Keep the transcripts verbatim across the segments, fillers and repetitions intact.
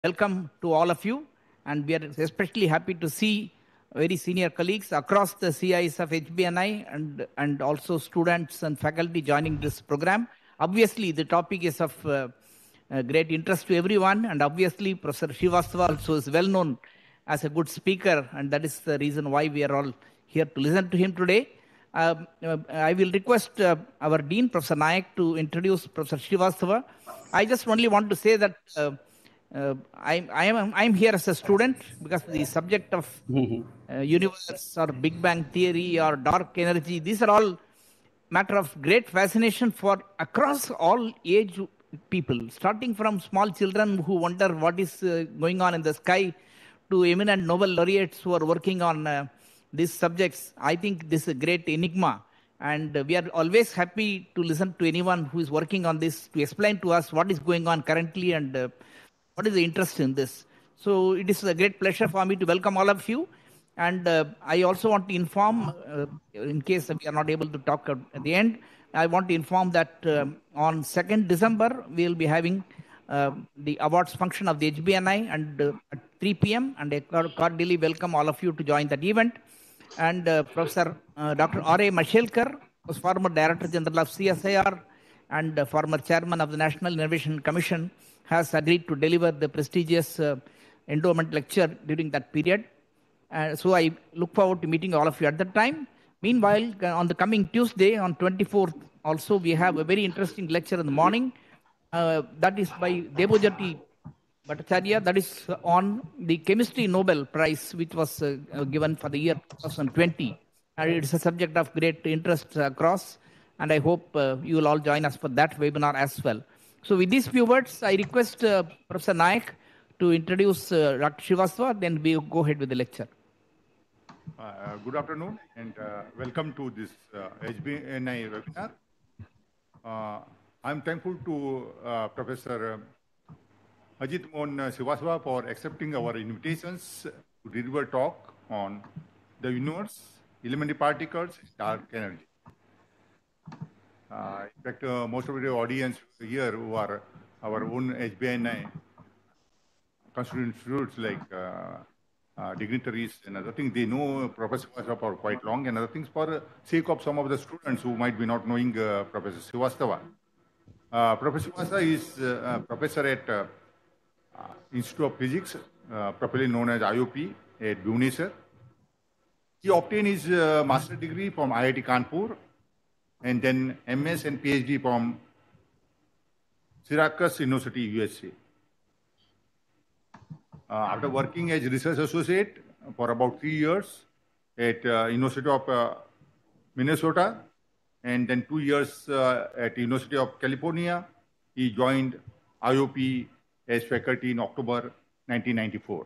Welcome to all of you, and we are especially happy to see very senior colleagues across the C Is of H B N I and, and also students and faculty joining this program. Obviously, the topic is of uh, uh, great interest to everyone, and obviously, Professor Srivastava also is well known as a good speaker, and that is the reason why we are all here to listen to him today. Um, uh, I will request uh, our Dean, Professor Nayak, to introduce Professor Srivastava. I just only want to say that uh, uh, I, I am I'm here as a student because the subject of uh, universe or Big Bang theory or dark energy, these are all matter of great fascination for across all age people, starting from small children who wonder what is uh, going on in the sky to eminent Nobel laureates who are working on uh, these subjects. I think this is a great enigma. And uh, we are always happy to listen to anyone who is working on this to explain to us what is going on currently and uh, what is the interest in this. So it is a great pleasure for me to welcome all of you. And uh, I also want to inform, uh, in case we are not able to talk at, at the end, I want to inform that um, on second December, we will be having uh, the awards function of the H B N I and uh, at three p m and I cordially welcome all of you to join that event. And uh, Professor uh, Doctor R A Mashelkar was former Director General of C S I R and uh, former Chairman of the National Innovation Commission, has agreed to deliver the prestigious uh, endowment lecture during that period. Uh, so I look forward to meeting all of you at that time. Meanwhile, uh, on the coming Tuesday, on twenty-fourth, also we have a very interesting lecture in the morning. Uh, that is by Debojati Bhattacharya. That is on the Chemistry Nobel Prize, which was uh, uh, given for the year twenty twenty. And it's a subject of great interest across, and I hope uh, you will all join us for that webinar as well. So with these few words, I request uh, Professor Nayak to introduce uh, Doctor Srivastava, then we will go ahead with the lecture. Uh, good afternoon and uh, welcome to this uh, H B N I webinar. Uh, I'm thankful to uh, Professor Ajit Mohan Srivastava for accepting our invitations to deliver talk on the universe, elementary particles, dark energy. Uh, in fact, uh, most of the audience here who are our own H B N I constituent institutes like uh, uh, dignitaries and other things, they know Professor Srivastava for quite long, and other things for sake of some of the students who might be not knowing uh, Professor Srivastava. Uh, Professor Srivastava is uh, a professor at uh, uh, Institute of Physics, uh, properly known as I O P at Bhubaneswar. He obtained his uh, master's degree from I I T Kanpur and then M S and PhD from Syracuse University, U S A. Uh, after working as research associate for about three years at uh, University of uh, Minnesota and then two years uh, at University of California, he joined I O P as faculty in October nineteen ninety-four.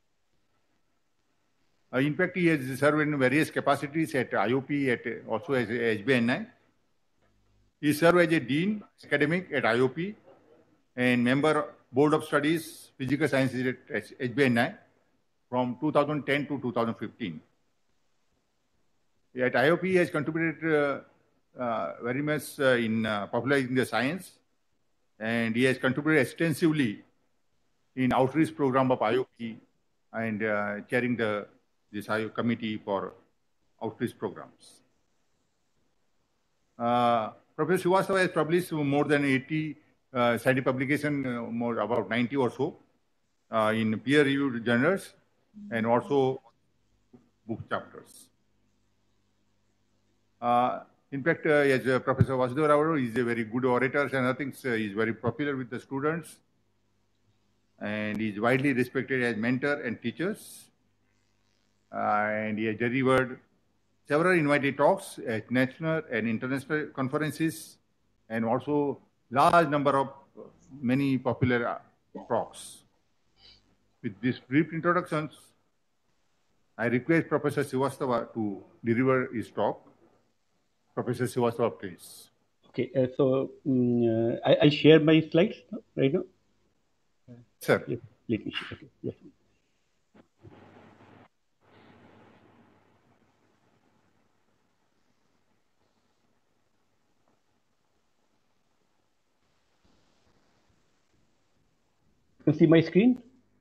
Uh, in fact, he has served in various capacities at I O P, at also as H B N I. He served as a dean academic at I O P and member Board of Studies Physical Sciences at H B N I from two thousand ten to two thousand fifteen. At I O P, he has contributed uh, uh, very much uh, in uh, popularizing the science, and he has contributed extensively in outreach program of I O P and uh, chairing the this I O P committee for outreach programs. Uh, Professor Srivastava has published more than eighty uh, scientific publications, uh, more about ninety or so, uh, in peer-reviewed journals and also book chapters. Uh, in fact, uh, as uh, Professor Vasudeva Rao is a very good orator, and I think uh, he is very popular with the students, and he is widely respected as mentor and teachers. Uh, and he has delivered several invited talks at national and international conferences, and also large number of many popular talks. With these brief introductions, I request Professor Srivastava to deliver his talk. Professor Srivastava, please. Okay, uh, so um, uh, I, I'll share my slides right now. Sir. Let, let me share. Okay, yes. You see my screen?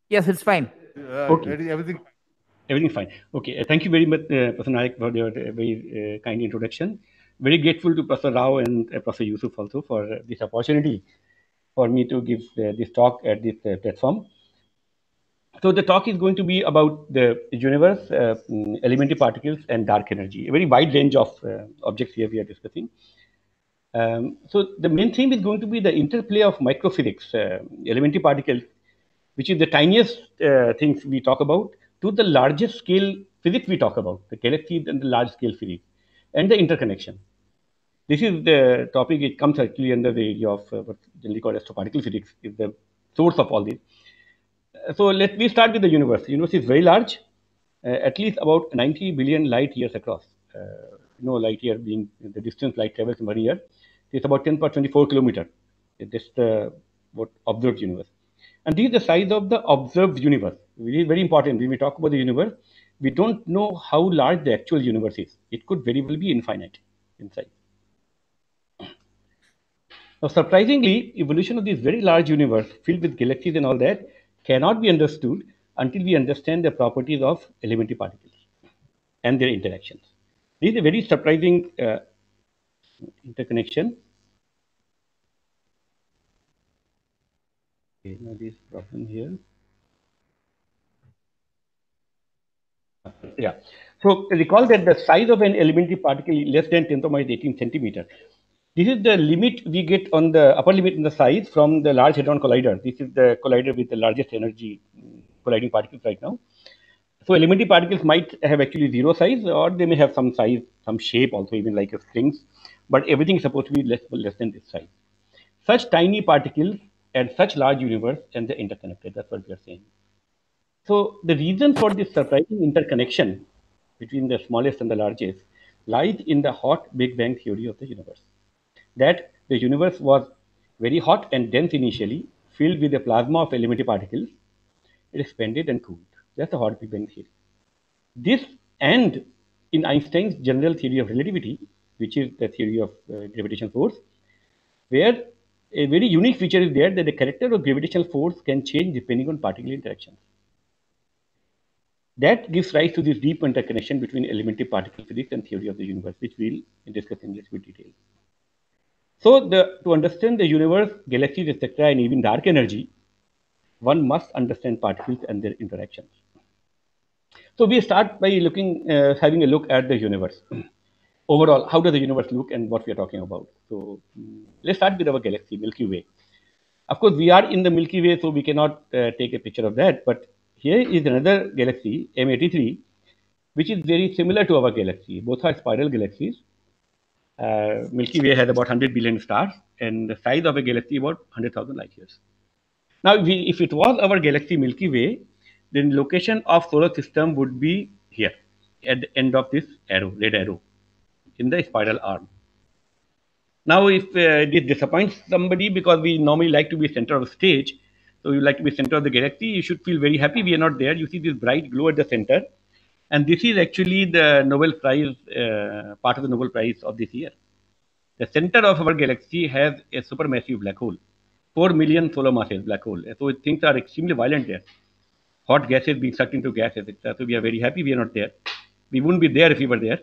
Yes, it's fine. Uh, Okay. Everything. Everything fine. Okay. Uh, thank you very much, uh, Professor Naik, for your uh, very uh, kind introduction. Very grateful to Professor Rao and uh, Professor Yusuf also for uh, this opportunity for me to give uh, this talk at this uh, platform. So the talk is going to be about the universe, uh, mm, elementary particles, and dark energy. A very wide range of uh, objects here we are discussing. Um, so the main theme is going to be the interplay of microphysics, uh, elementary particles, which is the tiniest uh, things we talk about, to the largest scale physics we talk about, the galaxies and the large scale physics, and the interconnection. This is the topic. It comes actually under the area of uh, what's generally called astroparticle physics, is the source of all this. Uh, So let me start with the universe. The universe is very large, uh, at least about ninety billion light years across. Uh, you know, light year being the distance light travels in one year. It's about ten power twenty-four kilometer. That's the what observed universe. And this is the size of the observed universe. It is very important when we talk about the universe. We don't know how large the actual universe is. It could very well be infinite in size. Now, surprisingly, evolution of this very large universe filled with galaxies and all that cannot be understood until we understand the properties of elementary particles and their interactions. This is a very surprising uh, interconnection. Okay, now this problem here. Yeah. So recall that the size of an elementary particle is less than ten to the minus eighteen centimeter. This is the limit we get on the upper limit in the size from the Large Hadron Collider. This is the collider with the largest energy mm, colliding particles right now. So elementary particles might have actually zero size, or they may have some size, some shape also, even like a strings. But everything is supposed to be less less than this size. Such tiny particles and such large universe, and they're interconnected. That's what we are saying. So the reason for this surprising interconnection between the smallest and the largest lies in the hot Big Bang theory of the universe. That the universe was very hot and dense initially, filled with a plasma of elementary particles. It expanded and cooled. That's the hot Big Bang theory. This and in Einstein's general theory of relativity, which is the theory of uh, gravitational force, where a very unique feature is there that the character of gravitational force can change depending on particle interactions. That gives rise to this deep interconnection between elementary particle physics and theory of the universe, which we'll discuss in little bit detail. So, the, to understand the universe, galaxies, et cetera, and even dark energy, one must understand particles and their interactions. So, we start by looking, uh, having a look at the universe. Overall, how does the universe look and what we are talking about? So, mm, let's start with our galaxy, Milky Way. Of course, we are in the Milky Way, so we cannot uh, take a picture of that. But here is another galaxy, M eighty-three, which is very similar to our galaxy. Both are spiral galaxies. Uh, Milky Way has about one hundred billion stars, and the size of a galaxy about one hundred thousand light years. Now, we, if it was our galaxy Milky Way, then location of solar system would be here at the end of this arrow, red arrow, in the spiral arm. Now, if uh, this disappoints somebody because we normally like to be center of the stage, so you like to be center of the galaxy, you should feel very happy we are not there. You see this bright glow at the center, and this is actually the Nobel Prize, uh, part of the Nobel Prize of this year. The center of our galaxy has a supermassive black hole, four million solar masses black hole. So things are extremely violent there. Hot gases being sucked into gases, et cetera. So we are very happy we are not there. We wouldn't be there if we were there.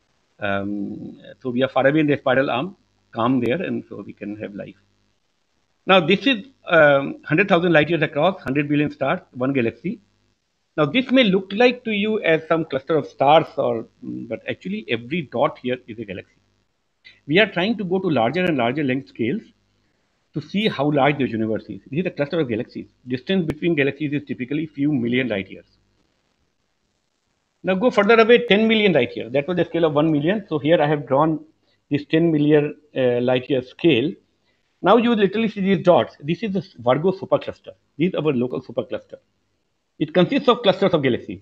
Um, so we are far away in the spiral arm, calm there, and so we can have life. Now this is um, one hundred thousand light years across, one hundred billion stars, one galaxy. Now this may look like to you as some cluster of stars, or but actually every dot here is a galaxy. We are trying to go to larger and larger length scales to see how large the universe is. This is a cluster of galaxies. Distance between galaxies is typically few million light years. Now go further away, ten million light years. That was the scale of one million. So here I have drawn this ten million uh, light year scale. Now you literally see these dots. This is the Virgo supercluster. This is our local supercluster. It consists of clusters of galaxies.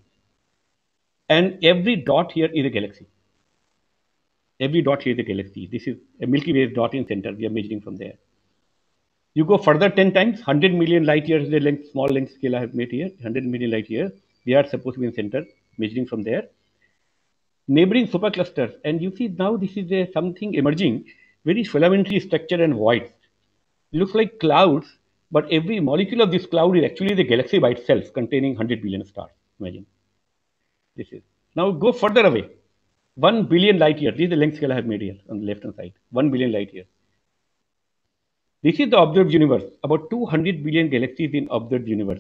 And every dot here is a galaxy. Every dot here is a galaxy. This is a Milky Way dot in center. We are measuring from there. You go further ten times, one hundred million light years, the length, small length scale I have made here, one hundred million light years. We are supposed to be in center, measuring from there. Neighboring superclusters, and you see now this is a something emerging, very filamentary structure and void. It looks like clouds but every molecule of this cloud is actually the galaxy by itself, containing one hundred billion stars. Imagine. This is. Now go further away. one billion light years. This is the length scale I have made here on the left hand side. one billion light years. This is the observed universe. About two hundred billion galaxies in observed universe.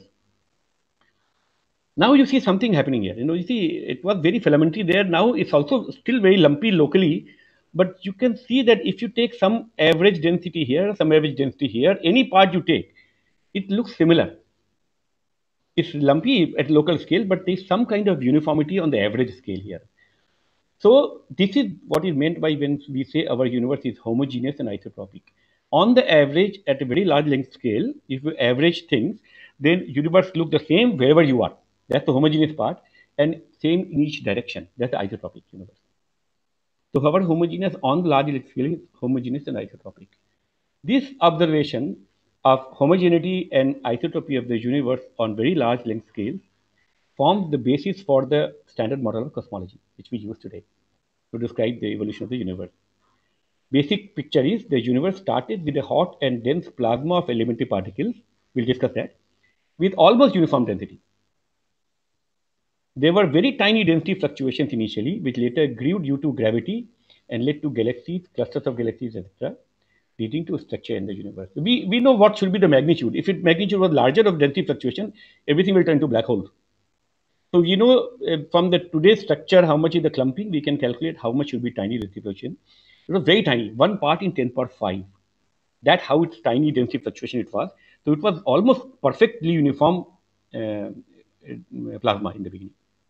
Now you see something happening here. You know, you see it was very filamentary there. Now it's also still very lumpy locally. But you can see that if you take some average density here, some average density here, any part you take, it looks similar. It's lumpy at local scale, but there's some kind of uniformity on the average scale here. So this is what is meant by when we say our universe is homogeneous and isotropic. On the average, at a very large length scale, if you average things, then universe look the same wherever you are. That's the homogeneous part, and same in each direction. That's the isotropic universe. So our homogeneous on the large length scale is homogeneous and isotropic. This observation of homogeneity and isotropy of the universe on very large length scale forms the basis for the standard model of cosmology, which we use today to describe the evolution of the universe. Basic picture is the universe started with a hot and dense plasma of elementary particles, we'll discuss that, with almost uniform density. There were very tiny density fluctuations initially, which later grew due to gravity and led to galaxies, clusters of galaxies, et cetera, leading to a structure in the universe. We, we know what should be the magnitude. If it magnitude was larger of density fluctuation, everything will turn to black holes. So you know uh, from the today's structure, how much is the clumping, we can calculate how much should be tiny density fluctuation. It was very tiny, one part in ten power five. That's how its tiny density fluctuation it was. So it was almost perfectly uniform uh, plasma in the beginning.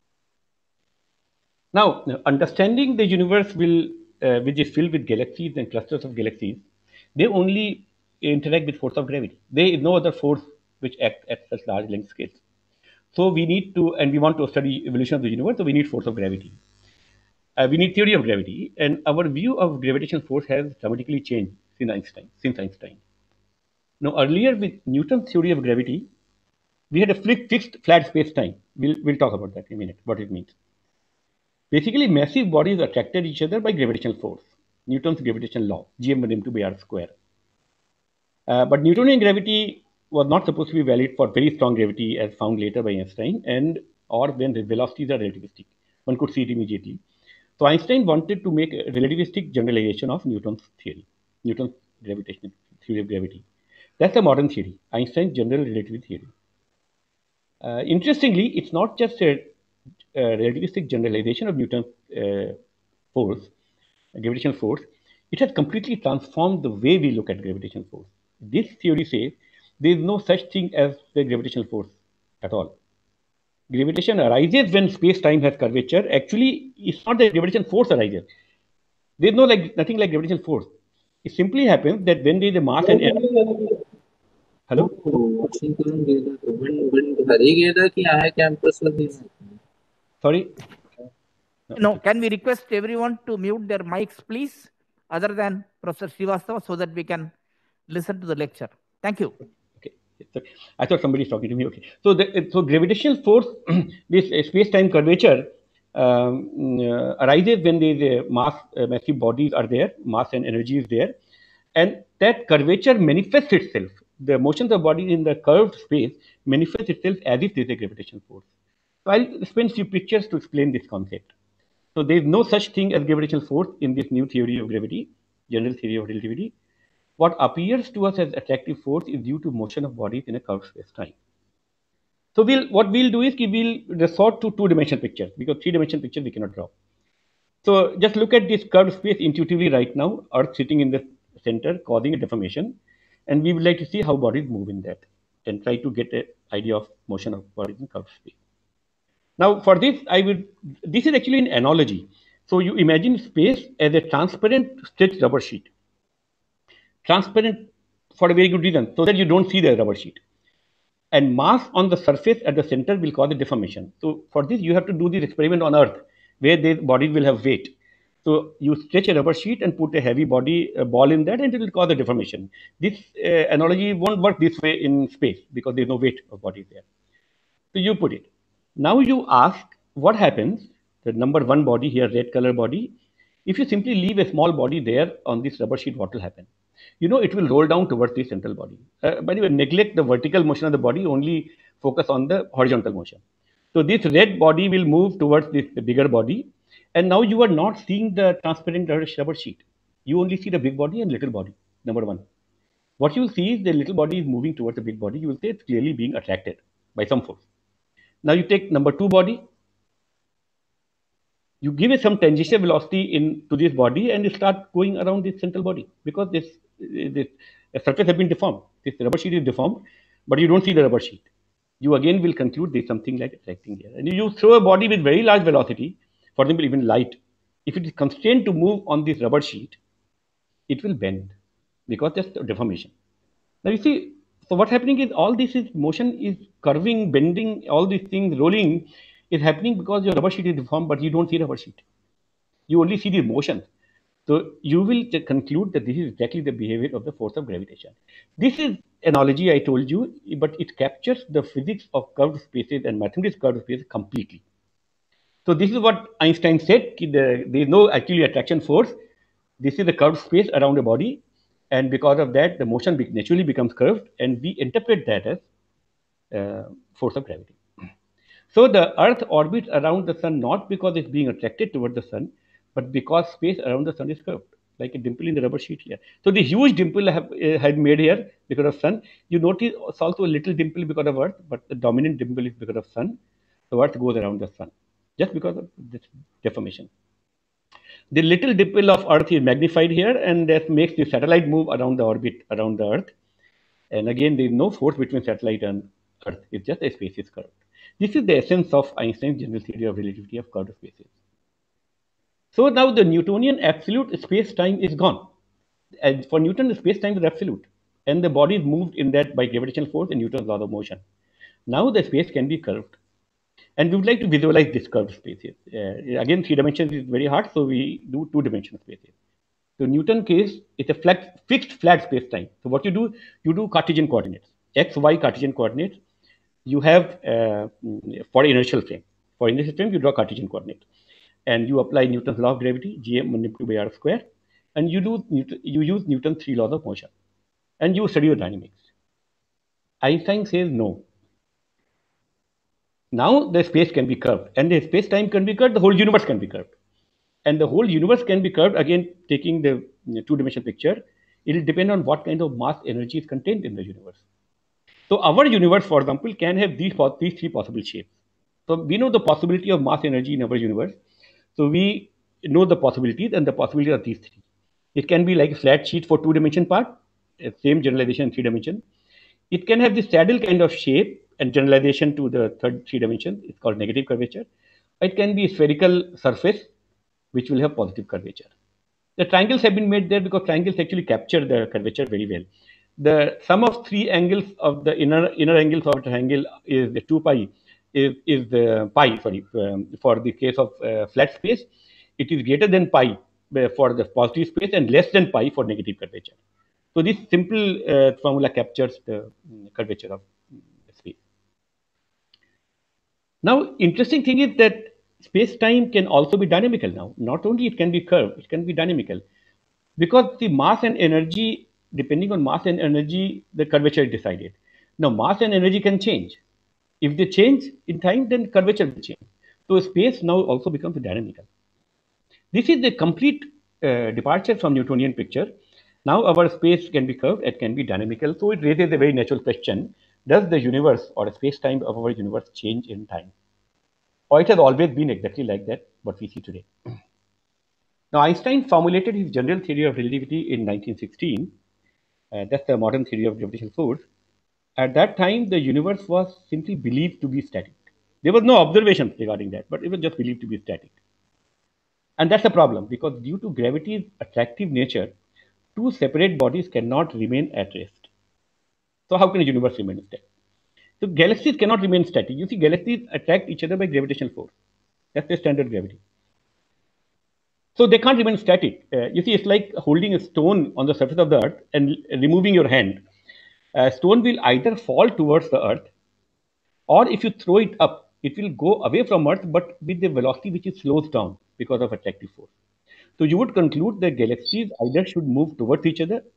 Now, understanding the universe will, uh, which is filled with galaxies and clusters of galaxies, they only interact with force of gravity. There is no other force which acts at such large length scales. So we need to, and we want to study evolution of the universe, so we need force of gravity. Uh, we need theory of gravity, and our view of gravitational force has dramatically changed since Einstein. Since Einstein. Now, earlier with Newton's theory of gravity, we had a fixed flat space-time. We'll, we'll talk about that in a minute, what it means. Basically, massive bodies attracted each other by gravitational force. Newton's gravitational law, G m one m two by r square. Uh, but Newtonian gravity was not supposed to be valid for very strong gravity as found later by Einstein, and or when the velocities are relativistic. One could see it immediately. So Einstein wanted to make a relativistic generalization of Newton's theory, Newton's gravitational theory of gravity. That's a modern theory, Einstein's general relativity theory. Uh, interestingly, it's not just a, a relativistic generalization of Newton's uh, force, gravitational force. It has completely transformed the way we look at gravitational force. This theory says there is no such thing as the gravitational force at all. Gravitation arises when space-time has curvature. Actually, it's not that gravitational force arises. There is no like nothing like gravitational force. It simply happens that when there is a mass and energy. Hello? Sorry? No, can we request everyone to mute their mics, please, other than Professor Srivastava, so that we can listen to the lecture. Thank you. Okay. I thought somebody is talking to me. Okay. So, the, so gravitational force, this uh, space-time curvature um, uh, arises when there is a mass, uh, massive bodies are there, mass and energy is there. And that curvature manifests itself. The motions of bodies in the curved space manifests itself as if there is a gravitational force. So I'll spend a few pictures to explain this concept. So there is no such thing as gravitational force in this new theory of gravity, general theory of relativity. What appears to us as attractive force is due to motion of bodies in a curved space-time. So we'll, what we'll do is we'll resort to two-dimensional pictures, because three-dimensional pictures we cannot draw. So just look at this curved space intuitively right now, Earth sitting in the center causing a deformation, and we would like to see how bodies move in that and try to get an idea of motion of bodies in curved space. Now for this, I would, this is actually an analogy. So you imagine space as a transparent stretched rubber sheet. Transparent for a very good reason, so that you don't see the rubber sheet. And mass on the surface at the center will cause a deformation. So for this, you have to do this experiment on Earth, where the bodies will have weight. So you stretch a rubber sheet and put a heavy body a ball in that, and it will cause a deformation. This uh, analogy won't work this way in space because there's no weight of bodies there. So you put it. Now you ask what happens, the number one body here, red color body. If you simply leave a small body there on this rubber sheet, what will happen? you know it will roll down towards the central body. Uh, by the way, neglect the vertical motion of the body, only focus on the horizontal motion. So this red body will move towards this bigger body, and now you are not seeing the transparent rubber sheet. You only see the big body and little body, number one. What you will see is the little body is moving towards the big body. You will say it's clearly being attracted by some force. Now you take number two body, you give it some tangential velocity into this body and you start going around this central body, because this, this surface has been deformed. This rubber sheet is deformed, but you don't see the rubber sheet. You again will conclude there's something like attracting here. And you throw a body with very large velocity, for example, even light. If it is constrained to move on this rubber sheet, it will bend because that's the deformation. Now you see, so what's happening is all this is motion is curving, bending, all these things rolling is happening because your rubber sheet is deformed, but you don't see rubber sheet. You only see the motion. So you will conclude that this is exactly the behavior of the force of gravitation. This is analogy I told you, but it captures the physics of curved spaces and mathematics curved spaces completely. So this is what Einstein said, the, there is no actually attraction force. This is the curved space around a body. And because of that, the motion be naturally becomes curved, and we interpret that as uh, force of gravity. So the Earth orbits around the sun not because it's being attracted toward the sun, but because space around the sun is curved, like a dimple in the rubber sheet here. So the huge dimple I have uh, had made here because of sun. You notice it's also a little dimple because of Earth, but the dominant dimple is because of sun. So Earth goes around the sun just because of this deformation. The little dimple of Earth is magnified here, and that makes the satellite move around the orbit around the Earth. And again, there is no force between satellite and Earth. It's just a space is curved. This is the essence of Einstein's general theory of relativity of curved spaces. So now the Newtonian absolute space-time is gone. And for Newton, the space-time is absolute. And the body is moved in that by gravitational force and Newton's law of motion. Now the space can be curved. And we would like to visualize this curved spaces. Uh, again, three dimensions is very hard, so we do two-dimensional spaces. So Newton case, it's a flat, fixed flat space-time. So what you do, you do Cartesian coordinates, x, y Cartesian coordinates. You have uh, for inertial frame. For inertial frame, you draw Cartesian coordinate, and you apply Newton's law of gravity, Gm multiplied two by r square, and you do you use Newton's three laws of motion, and you study your dynamics. Einstein says no. Now the space can be curved, and the space-time can be curved. The whole universe can be curved, and the whole universe can be curved. Again, taking the two-dimensional picture, it will depend on what kind of mass energy is contained in the universe. So our universe, for example, can have these, these three possible shapes. So we know the possibility of mass energy in our universe. So we know the possibilities, and the possibilities are these three. It can be like a flat sheet for two-dimension part, same generalization in three dimension. It can have the saddle kind of shape and generalization to the third three dimension. It's called negative curvature. It can be a spherical surface, which will have positive curvature. The triangles have been made there because triangles actually capture the curvature very well. The sum of three angles of the inner inner angles of a triangle is the two pi is, is the pi, sorry, um, for the case of uh, flat space. It is greater than pi for the positive space and less than pi for negative curvature. So this simple uh, formula captures the um, curvature of um, space. Now, interesting thing is that space-time can also be dynamical now. Not only it can be curved, it can be dynamical. Because the mass and energy, depending on mass and energy, the curvature is decided. Now, mass and energy can change. If they change in time, then curvature will change. So space now also becomes dynamical. This is the complete uh, departure from Newtonian picture. Now our space can be curved, it can be dynamical. So it raises a very natural question. Does the universe or space-time of our universe change in time? Or it has always been exactly like that, what we see today. Now, Einstein formulated his general theory of relativity in nineteen sixteen. Uh, that's the modern theory of gravitational force. At that time, the universe was simply believed to be static. There was no observation regarding that, but it was just believed to be static. And that's a problem, because due to gravity's attractive nature, two separate bodies cannot remain at rest. So how can a universe remain static? So galaxies cannot remain static. You see, galaxies attract each other by gravitational force. That's the standard gravity. So they can't remain static. Uh, you see, it's like holding a stone on the surface of the earth and removing your hand. A stone will either fall towards the earth, or if you throw it up, it will go away from earth, but with the velocity which is slows down because of attractive force. So you would conclude that galaxies either should move towards each other,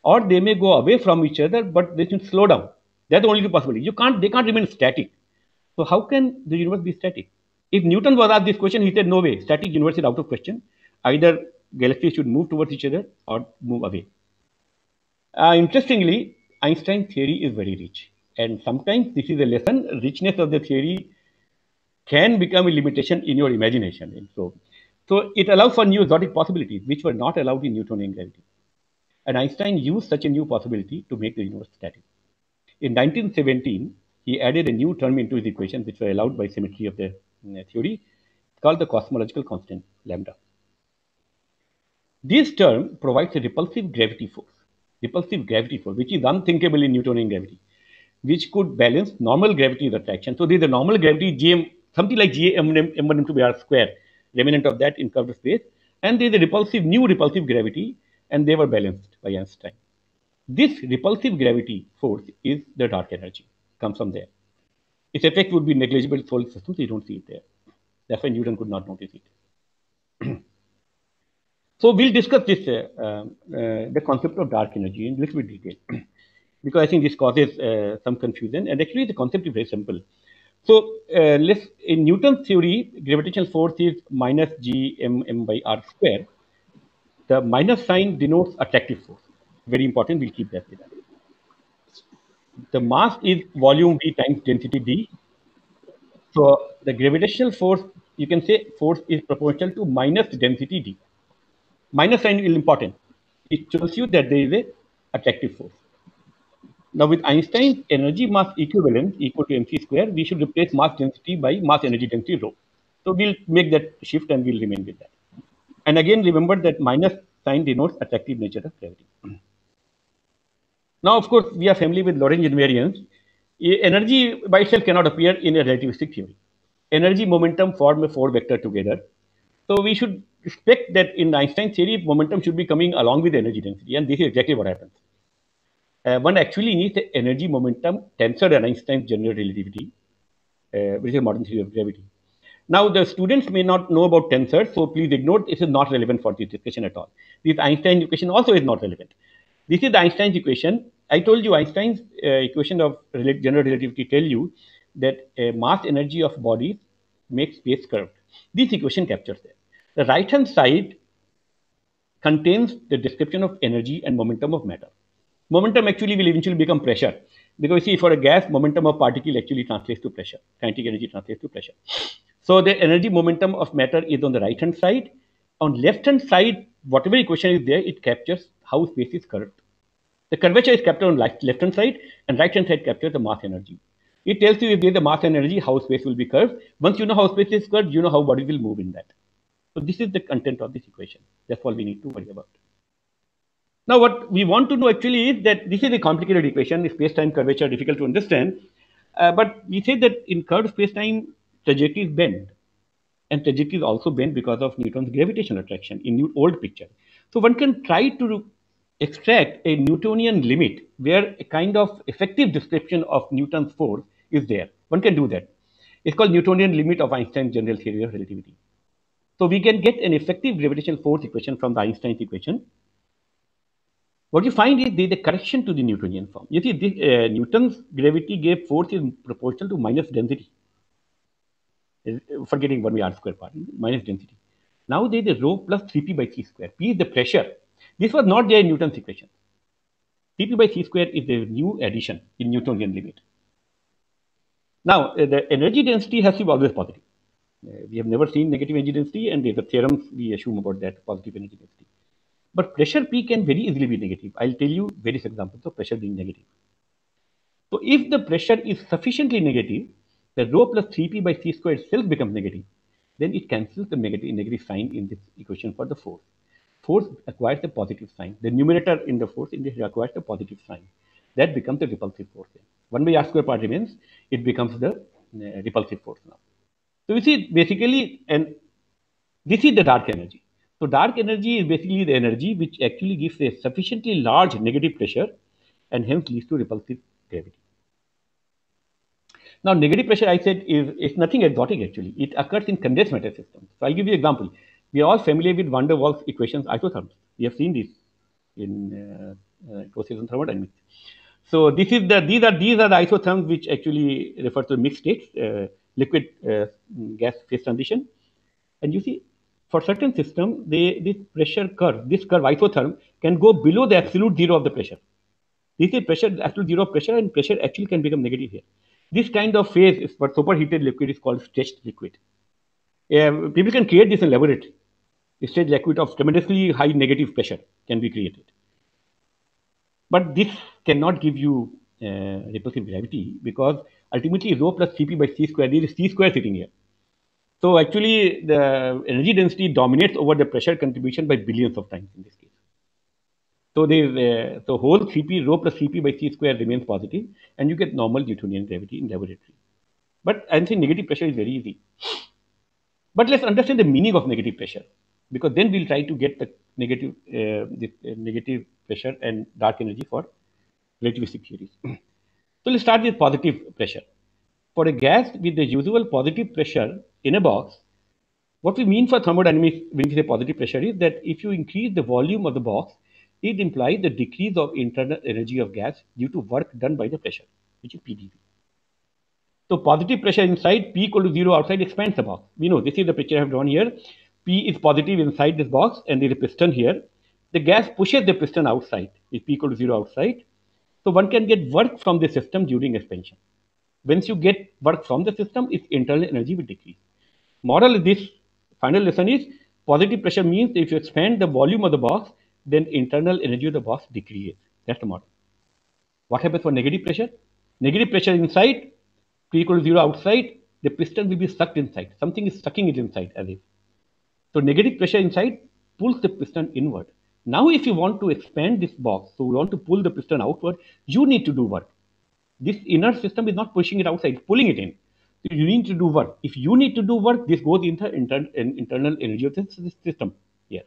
or they may go away from each other, but they should slow down. That's the only two possibilities. You can't, they can't remain static. So how can the universe be static? If Newton was asked this question, he said, no way, static universe is out of question. Either galaxies should move towards each other or move away. Uh, interestingly, Einstein's theory is very rich. And sometimes this is a lesson, richness of the theory can become a limitation in your imagination. And so, so it allows for new exotic possibilities, which were not allowed in Newtonian gravity. And Einstein used such a new possibility to make the universe static. In nineteen seventeen, he added a new term into his equation, which were allowed by symmetry of the uh, theory, called the cosmological constant, lambda. This term provides a repulsive gravity force, repulsive gravity force, which is unthinkable in Newtonian gravity, which could balance normal gravity with attraction. So there is a normal gravity, G M, something like G M M one M two by R square, remnant of that in curved space, and there is a repulsive, new repulsive gravity, and they were balanced by Einstein. This repulsive gravity force is the dark energy, comes from there. Its effect would be negligible in solar systems, so you don't see it there. That's why Newton could not notice it. So we'll discuss this, uh, uh, the concept of dark energy in a little bit detail, because I think this causes uh, some confusion, and actually the concept is very simple. So uh, let's, in Newton's theory, gravitational force is minus G M M by R square. The minus sign denotes attractive force. Very important, we'll keep that with us. The mass is volume V times density D. So the gravitational force, you can say force is proportional to minus density D. Minus sign is important. It shows you that there is a attractive force. Now with Einstein's energy mass equivalent equal to mc square, we should replace mass density by mass energy density rho. So we'll make that shift and we'll remain with that. And again, remember that minus sign denotes attractive nature of gravity. Now, of course, we are familiar with Lorentz invariance. Energy by itself cannot appear in a relativistic theory. Energy, momentum form a four vector together. So we should expect that in Einstein theory, momentum should be coming along with energy density, and this is exactly what happens. Uh, one actually needs the energy momentum tensor in Einstein's general relativity, uh, which is a modern theory of gravity. Now, the students may not know about tensors, so please ignore this is not relevant for this discussion at all. This Einstein equation also is not relevant. This is the Einstein's equation. I told you Einstein's uh, equation of general relativity tell you that a mass energy of bodies makes space curved. This equation captures that. The right-hand side contains the description of energy and momentum of matter. Momentum actually will eventually become pressure. Because see, for a gas, momentum of particle actually translates to pressure. Kinetic energy translates to pressure. So the energy momentum of matter is on the right-hand side. On left-hand side, whatever equation is there, it captures how space is curved. The curvature is captured on left-hand side, and right-hand side captures the mass energy. It tells you if there is a mass energy, how space will be curved. Once you know how space is curved, you know how bodies will move in that. So this is the content of this equation. That's all we need to worry about. Now, what we want to know actually is that this is a complicated equation, space-time curvature, difficult to understand. Uh, but we say that in curved space-time, trajectories bend. And trajectories also bend because of Newton's gravitational attraction in the old picture. So one can try to extract a Newtonian limit where a kind of effective description of Newton's force is there. One can do that. It's called Newtonian limit of Einstein's general theory of relativity. So we can get an effective gravitational force equation from the Einstein's equation. What you find is there is a correction to the Newtonian form. You see, this, uh, Newton's gravity gave force is proportional to minus density. Forgetting one by R square part, minus density. Now there is a rho plus three p by c square. P is the pressure. This was not there in Newton's equation. three p by c square is a new addition in Newtonian limit. Now, uh, the energy density has to be always positive. Uh, we have never seen negative energy density, and there's a theorem we assume about that, positive energy density. But pressure P can very easily be negative. I'll tell you various examples of pressure being negative. So if the pressure is sufficiently negative, the rho plus three p by c squared itself becomes negative. Then it cancels the negative, negative sign in this equation for the force. Force acquires a positive sign. The numerator in the force in this acquires a positive sign. That becomes the repulsive force. one by R square part remains. It becomes the uh, repulsive force now. So you see, basically, and this is the dark energy. So dark energy is basically the energy which actually gives a sufficiently large negative pressure and hence leads to repulsive gravity. Now, negative pressure, I said, is, is nothing exotic actually. It occurs in condensed matter systems. So I'll give you an example. We are all familiar with van der Waals equations, isotherms. We have seen this in uh, courses on thermodynamics. So this is the these are these are the isotherms which actually refer to mixed states, uh, liquid uh, gas phase transition. And you see, for certain system, they this pressure curve, this curve isotherm can go below the absolute zero of the pressure. This is pressure, absolute zero of pressure, and pressure actually can become negative here. This kind of phase is for superheated liquid is called stretched liquid. Uh, people can create this in laboratory. A stretched liquid of tremendously high negative pressure can be created. But this cannot give you uh, repulsive gravity because ultimately rho plus Cp by c square, there is c square sitting here. So actually the energy density dominates over the pressure contribution by billions of times in this case. So there is uh, so whole Cp, rho plus Cp by c square remains positive and you get normal Newtonian gravity in laboratory. But I'm saying negative pressure is very easy. But let's understand the meaning of negative pressure, because then we'll try to get the negative, uh, the, uh, negative pressure and dark energy for relativistic theories. So let's start with positive pressure. For a gas with the usual positive pressure in a box, what we mean for thermodynamics when we say positive pressure is that if you increase the volume of the box, it implies the decrease of internal energy of gas due to work done by the pressure, which is P dV. So positive pressure inside, P equal to zero outside expands the box. We know this is the picture I have drawn here. P is positive inside this box and there is a piston here. The gas pushes the piston outside, if P equal to zero outside. So one can get work from the system during expansion. Once you get work from the system, its internal energy will decrease. Moral of this final lesson is positive pressure means if you expand the volume of the box, then internal energy of the box decreases. That's the model. What happens for negative pressure? Negative pressure inside, P equal to zero outside, the piston will be sucked inside. Something is sucking it inside as if. So negative pressure inside pulls the piston inward. Now if you want to expand this box, so you want to pull the piston outward, you need to do work. This inner system is not pushing it outside, it's pulling it in. So you need to do work. If you need to do work, this goes into inter internal energy of this system here.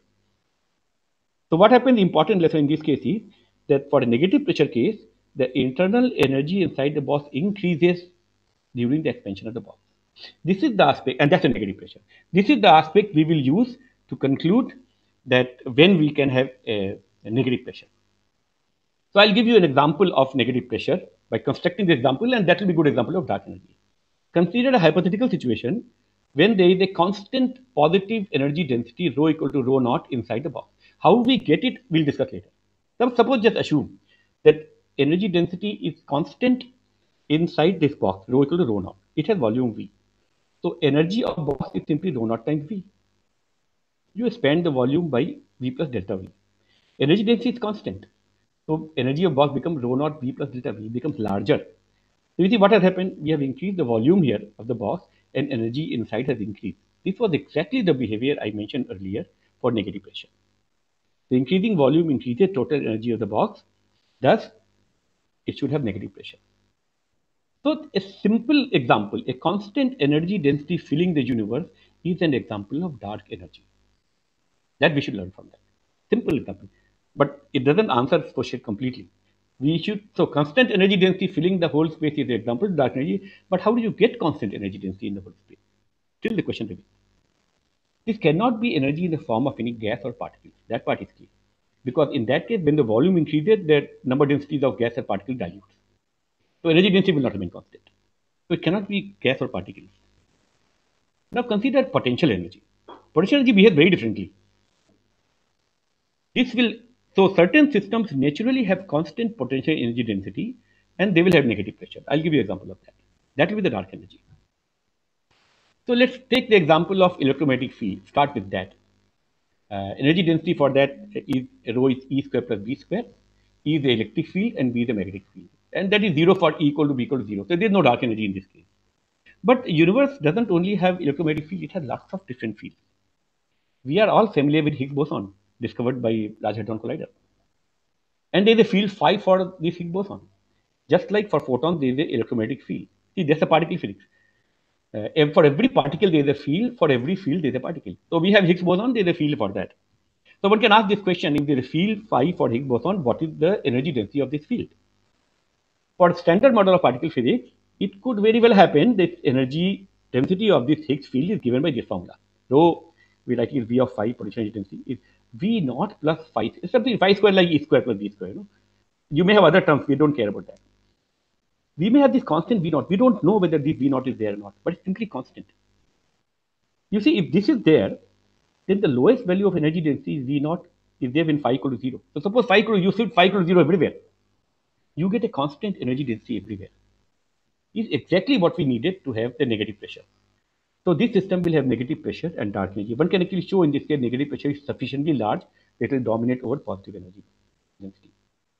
So what happens, the important lesson in this case is that for a negative pressure case, the internal energy inside the box increases during the expansion of the box. This is the aspect, and that's a negative pressure. This is the aspect we will use to conclude that when we can have a, a negative pressure. So I'll give you an example of negative pressure by constructing the example, and that will be a good example of dark energy. Consider a hypothetical situation when there is a constant positive energy density rho equal to rho naught inside the box. How we get it, we'll discuss later. Now, suppose just assume that energy density is constant inside this box, rho equal to rho naught. It has volume V. So energy of box is simply rho naught times V. You expand the volume by V plus delta V. Energy density is constant. So energy of box becomes rho naught V plus delta V, becomes larger. So you see what has happened? We have increased the volume here of the box and energy inside has increased. This was exactly the behavior I mentioned earlier for negative pressure. The increasing volume increases total energy of the box. Thus, it should have negative pressure. So a simple example, a constant energy density filling the universe is an example of dark energy. That we should learn from that. Simple example. But it doesn't answer this question completely. We should, so constant energy density filling the whole space is an example of dark energy. But how do you get constant energy density in the whole space? Still the question remains. This cannot be energy in the form of any gas or particles. That part is clear. Because in that case, when the volume increases, the number densities of gas or particle dilutes. So energy density will not remain constant. So it cannot be gas or particles. Now consider potential energy. Potential energy behaves very differently. This will, so certain systems naturally have constant potential energy density and they will have negative pressure. I'll give you an example of that. That will be the dark energy. So let's take the example of electromagnetic field. Start with that. Uh, energy density for that is rho is E square plus B square. E is the electric field and B is the magnetic field. And that is zero for E equal to B equal to zero. So there's no dark energy in this case. But the universe doesn't only have electromagnetic field, it has lots of different fields. We are all familiar with Higgs boson, discovered by Large Hadron Collider. And there is a field phi for this Higgs boson. Just like for photons, there is an electromagnetic field. See, that's a particle physics. Uh, for every particle, there is a field. For every field, there is a particle. So we have Higgs boson, there is a field for that. So one can ask this question, if there is a field phi for Higgs boson, what is the energy density of this field? For standard model of particle physics, it could very well happen that energy density of this Higgs field is given by this formula. Rho, we write it V of phi, potential energy density, is V naught plus phi. It's something phi square like E square plus B square. No? You may have other terms, we don't care about that. We may have this constant V naught. We don't know whether this V naught is there or not, but it's simply constant. You see, if this is there, then the lowest value of energy density is V naught is there when phi equal to zero. So suppose phi equal to, you shoot phi equal to zero everywhere. You get a constant energy density everywhere. Is exactly what we needed to have the negative pressure. So this system will have negative pressure and dark energy. One can actually show in this case negative pressure is sufficiently large that it will dominate over positive energy density.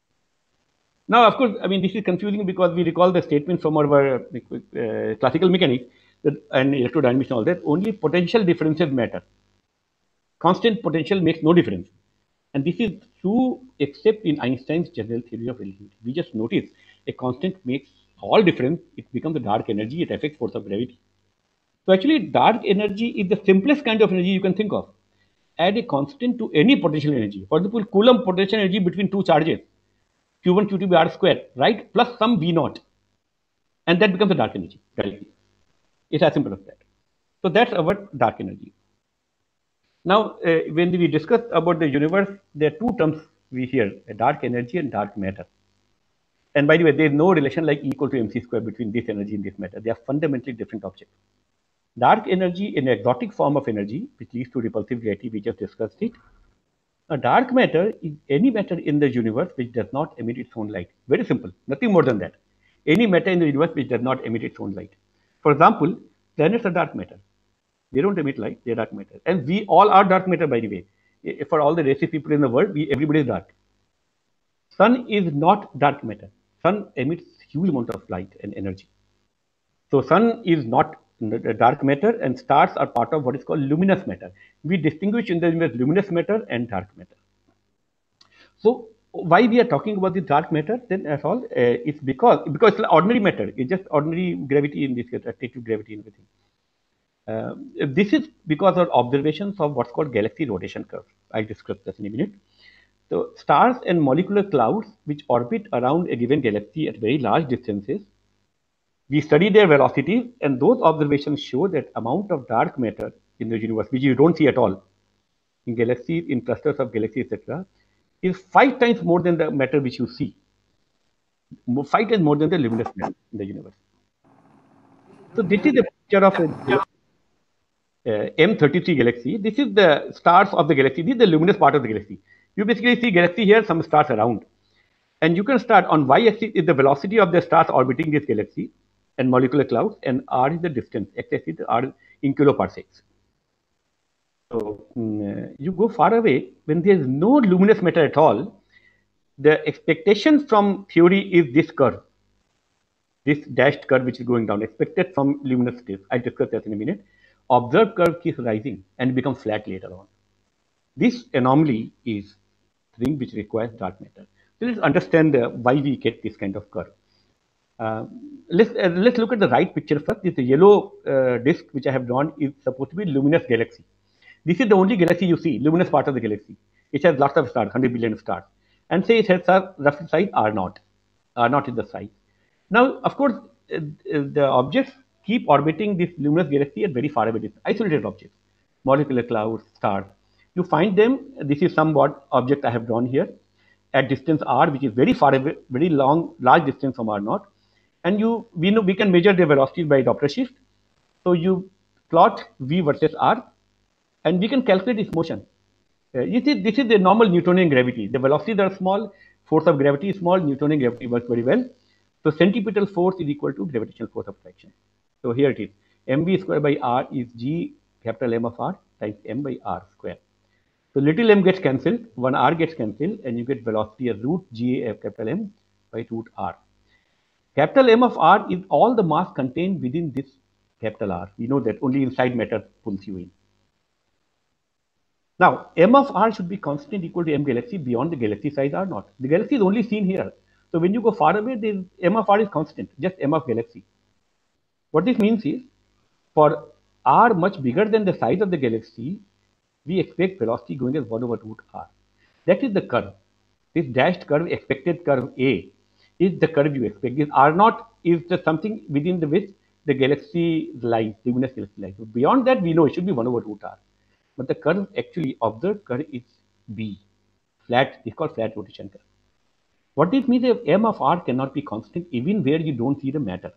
Now, of course, I mean, this is confusing because we recall the statement from our uh, classical mechanics that, and electrodynamics and all that, only potential differences matter. Constant potential makes no difference. And this is true except in Einstein's general theory of relativity. We just notice a constant makes all difference. It becomes a dark energy. It affects force of gravity. So actually, dark energy is the simplest kind of energy you can think of. Add a constant to any potential energy. For example, Coulomb potential energy between two charges, Q one, Q two by R square, right? Plus some V naught. And that becomes a dark energy directly. It's as simple as that. So that's our dark energy. Now, uh, when we discuss about the universe, there are two terms we hear, dark energy and dark matter. And by the way, there is no relation like E equal to mc square between this energy and this matter. They are fundamentally different objects. Dark energy, an exotic form of energy, which leads to repulsive gravity, we just discussed it. A dark matter is any matter in the universe which does not emit its own light. Very simple, nothing more than that. Any matter in the universe which does not emit its own light. For example, planets are dark matter. They don't emit light, they're dark matter. And we all are dark matter, by the way. For all the races people in the world, we, everybody is dark. Sun is not dark matter. Sun emits huge amount of light and energy. So sun is not dark matter and stars are part of what is called luminous matter. We distinguish in the luminous matter and dark matter. So why we are talking about the dark matter then at all? Uh, it's because, because it's ordinary matter. It's just ordinary gravity in this case, attractive gravity and everything. Uh, this is because of observations of what's called galaxy rotation curve. I'll discuss this in a minute. So stars and molecular clouds which orbit around a given galaxy at very large distances, we study their velocities, and those observations show that amount of dark matter in the universe, which you don't see at all in galaxies, in clusters of galaxies, et cetera, is five times more than the matter which you see. Five times more than the luminous matter in the universe. So this is a picture of a uh, M thirty-three galaxy. This is the stars of the galaxy. This is the luminous part of the galaxy. You basically see galaxy here, some stars around. And you can start on y-axis is the velocity of the stars orbiting this galaxy and molecular clouds, and r is the distance, x-axis is r in kiloparsecs. So um, you go far away, when there is no luminous matter at all, the expectation from theory is this curve, this dashed curve which is going down, expected from luminous states. I'll discuss that in a minute. Observed curve keeps rising and becomes flat later on. This anomaly is thing which requires dark matter. So let's understand uh, why we get this kind of curve. Uh, let's uh, let's look at the right picture first. This yellow uh, disk which I have drawn is supposed to be luminous galaxy. This is the only galaxy you see, luminous part of the galaxy. It has lots of stars, one hundred billion stars, and say it has a rough size R naught. R naught is the size. Now, of course, uh, the objects keep orbiting this luminous galaxy at very far away distance, isolated objects, molecular clouds, stars. You find them. This is somewhat object I have drawn here at distance r, which is very far away, very long, large distance from r naught. And you, we know we can measure their velocity by Doppler shift. So you plot v versus r, and we can calculate its motion. Uh, you see, this is the normal Newtonian gravity. The velocities are small, force of gravity is small, Newtonian gravity works very well. So centripetal force is equal to gravitational force of attraction. So here it is. mv square by r is g capital M of r times m by r square. So little m gets cancelled, one r gets cancelled, and you get velocity as root ga capital M by root r. Capital M of r is all the mass contained within this capital R. We know that only inside matter pulls you in. Now, M of r should be constant equal to m galaxy beyond the galaxy size r naught. The galaxy is only seen here. So when you go far away, the M of r is constant, just M of galaxy. What this means is, for r much bigger than the size of the galaxy, we expect velocity going as one over root r. That is the curve. This dashed curve, expected curve A, is the curve you expect. This R naught is the something within the which the galaxy lies, luminous galaxy lies. So beyond that, we know it should be one over root r. But the curve actually, observed curve is B, flat, it's called flat rotation curve. What this means is m of r cannot be constant even where you don't see the matter.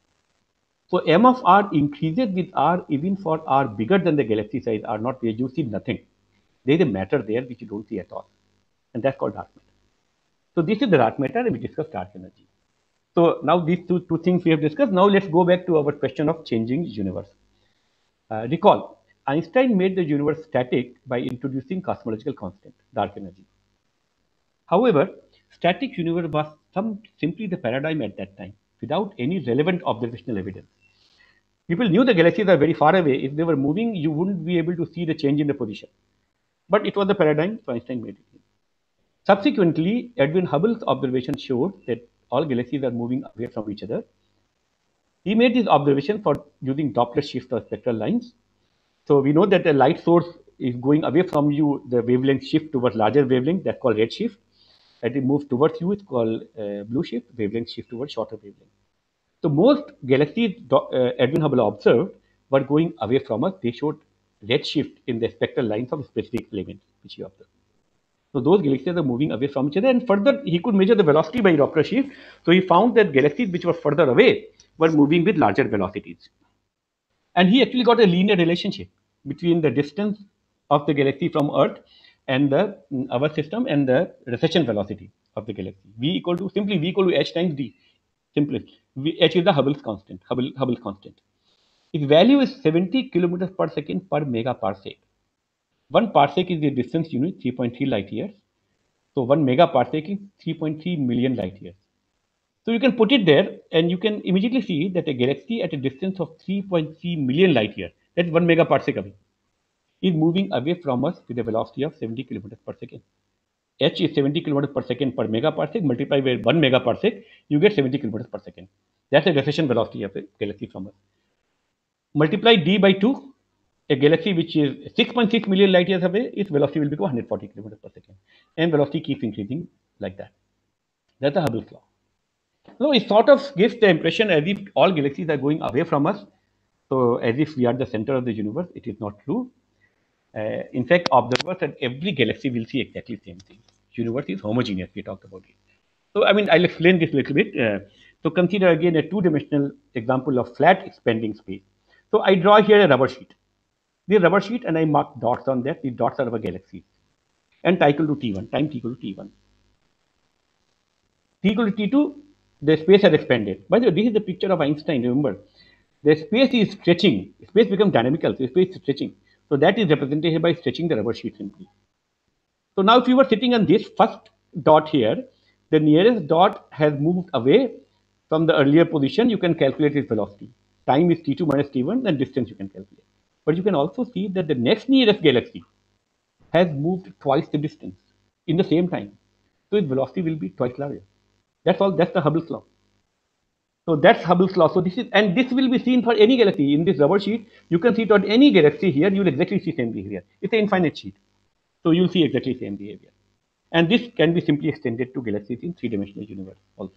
So m of r increases with r even for r bigger than the galaxy size, r not where you see nothing. There is a matter there which you don't see at all. And that's called dark matter. So this is the dark matter, and we discussed dark energy. So now these two, two things we have discussed. Now let's go back to our question of changing universe. Uh, recall, Einstein made the universe static by introducing cosmological constant, dark energy. However, static universe was some, simply the paradigm at that time, without any relevant observational evidence. People knew the galaxies are very far away. If they were moving, you wouldn't be able to see the change in the position. But it was the paradigm, so Einstein made it. Subsequently, Edwin Hubble's observation showed that all galaxies are moving away from each other. He made this observation for using Doppler shift or spectral lines. So we know that the light source is going away from you, the wavelength shift towards larger wavelength, that's called red shift. As it moves towards you, it's called uh, blue shift, wavelength shift towards shorter wavelength. So most galaxies uh, Edwin Hubble observed were going away from us. They showed red shift in the spectral lines of specific elements which he observed. So those galaxies are moving away from each other, and further he could measure the velocity by Doppler shift. So he found that galaxies which were further away were moving with larger velocities. And he actually got a linear relationship between the distance of the galaxy from Earth and the our system and the recession velocity of the galaxy. V equal to simply V equal to h times d. Simply, v, h is the Hubble's constant. Hubble Hubble's constant. Its value is seventy kilometers per second per megaparsec. One parsec is the distance unit, three point three light years. So one megaparsec is three point three million light years. So you can put it there, and you can immediately see that a galaxy at a distance of three point three million light years, that's one megaparsec away, is moving away from us with a velocity of seventy kilometers per second. H is seventy kilometers per second per megaparsec, multiply by one megaparsec, you get seventy kilometers per second. That's the recession velocity of a galaxy from us. Multiply d by two, a galaxy which is six point six million light years away, its velocity will become one hundred forty kilometers per second. And velocity keeps increasing like that. That's the Hubble's law. So it sort of gives the impression as if all galaxies are going away from us. So as if we are the center of the universe. It is not true. Uh, in fact, observers at every galaxy will see exactly the same thing. Universe is homogeneous. We talked about it. So I mean, I'll explain this a little bit. Uh, so consider again a two-dimensional example of flat expanding space. So I draw here a rubber sheet. The rubber sheet, and I mark dots on that. The dots are our galaxies. And t equal to t one, time t equal to t one. T equal to t two, the space has expanded. By the way, this is the picture of Einstein, remember. The space is stretching. Space becomes dynamical, so space is stretching. So that is represented here by stretching the rubber sheet simply. So now if you were sitting on this first dot here, the nearest dot has moved away from the earlier position. You can calculate its velocity. Time is t two minus t one, and distance you can calculate. But you can also see that the next nearest galaxy has moved twice the distance in the same time. So its velocity will be twice larger. That's all. That's the Hubble's law. So that's Hubble's law. So this is, and this will be seen for any galaxy. In this rubber sheet, you can see it on any galaxy here. You will exactly see same behavior. It's an infinite sheet. So you'll see exactly same behavior. And this can be simply extended to galaxies in three-dimensional universe also.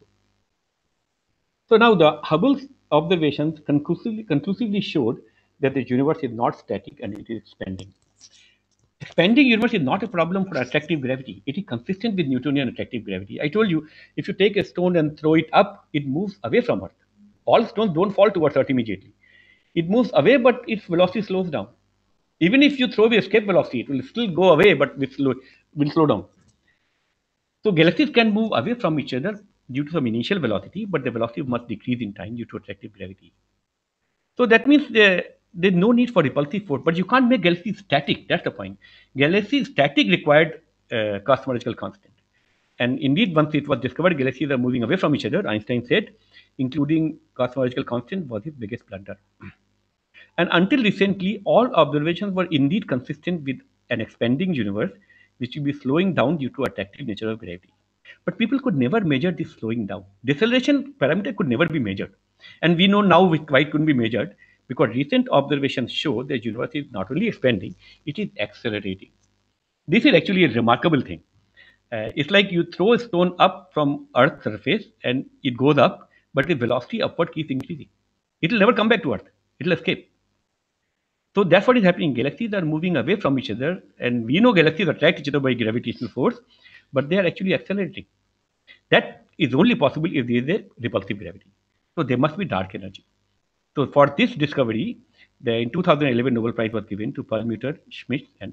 So now the Hubble's observations conclusively, conclusively showed that the universe is not static and it is expanding. Expanding universe is not a problem for attractive gravity. It is consistent with Newtonian attractive gravity. I told you, if you take a stone and throw it up, it moves away from Earth. All stones don't fall towards Earth immediately. It moves away, but its velocity slows down. Even if you throw the escape velocity, it will still go away, but will slow, will slow down. So galaxies can move away from each other due to some initial velocity, but the velocity must decrease in time due to attractive gravity. So that means the there's no need for repulsive force, but you can't make galaxies static. That's the point. Galaxies static required uh, cosmological constant. And indeed, once it was discovered galaxies are moving away from each other, Einstein said, including cosmological constant was his biggest blunder. And until recently, all observations were indeed consistent with an expanding universe, which will be slowing down due to attractive nature of gravity. But people could never measure this slowing down. Deceleration parameter could never be measured. And we know now why it couldn't be measured, because recent observations show the universe is not only expanding, it is accelerating. This is actually a remarkable thing. Uh, it's like you throw a stone up from Earth's surface and it goes up, but the velocity upward keeps increasing. It will never come back to Earth. It will escape. So that's what is happening. Galaxies are moving away from each other, and we know galaxies attract each other by gravitational force, but they are actually accelerating. That is only possible if there is a repulsive gravity. So there must be dark energy. So for this discovery, the in two thousand eleven Nobel Prize was given to Perlmutter, Schmidt, and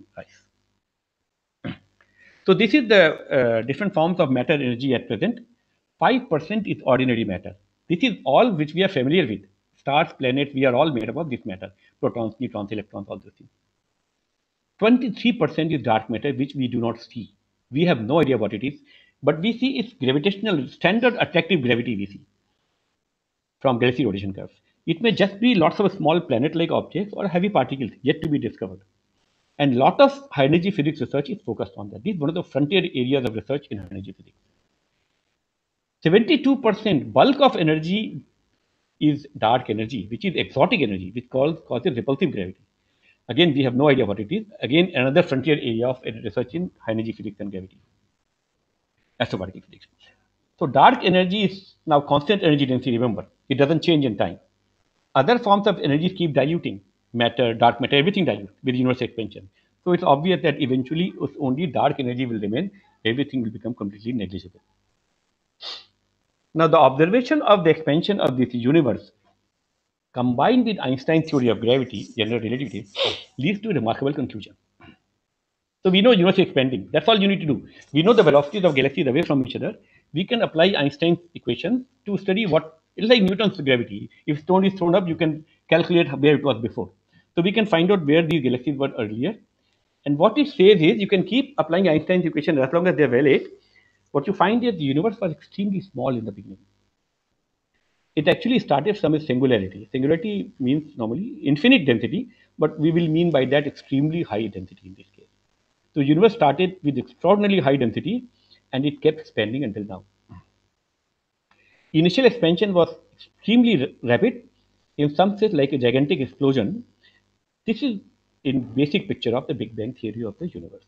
Rice. So this is the uh, different forms of matter energy at present. five percent is ordinary matter. This is all which we are familiar with. Stars, planets, we are all made up of this matter. Protons, neutrons, electrons, all those things. twenty-three percent is dark matter, which we do not see. We have no idea what it is, but we see its gravitational, standard attractive gravity we see from galaxy rotation curves. It may just be lots of small planet-like objects or heavy particles yet to be discovered. And lot of high energy physics research is focused on that. This is one of the frontier areas of research in high energy physics. seventy-two percent bulk of energy is dark energy, which is exotic energy, which calls, causes repulsive gravity. Again, we have no idea what it is. Again, another frontier area of research in high energy physics and gravity, astroparticle physics. So dark energy is now constant energy density, remember. It doesn't change in time. Other forms of energy keep diluting. Matter, dark matter, everything dilutes with universal expansion. So it's obvious that eventually only dark energy will remain. Everything will become completely negligible. Now, the observation of the expansion of this universe combined with Einstein's theory of gravity, general relativity, leads to a remarkable conclusion. So we know universe is expanding. That's all you need to do. We know the velocities of galaxies away from each other. We can apply Einstein's equation to study what, it's like Newton's gravity. If stone is thrown up, you can calculate where it was before. So we can find out where these galaxies were earlier. And what it says is you can keep applying Einstein's equation as long as they're valid. What you find is the universe was extremely small in the beginning. It actually started from a singularity. Singularity means normally infinite density, but we will mean by that extremely high density in this case. So the universe started with extraordinarily high density and it kept expanding until now. Initial expansion was extremely rapid, in some sense like a gigantic explosion. This is in basic picture of the Big Bang theory of the universe.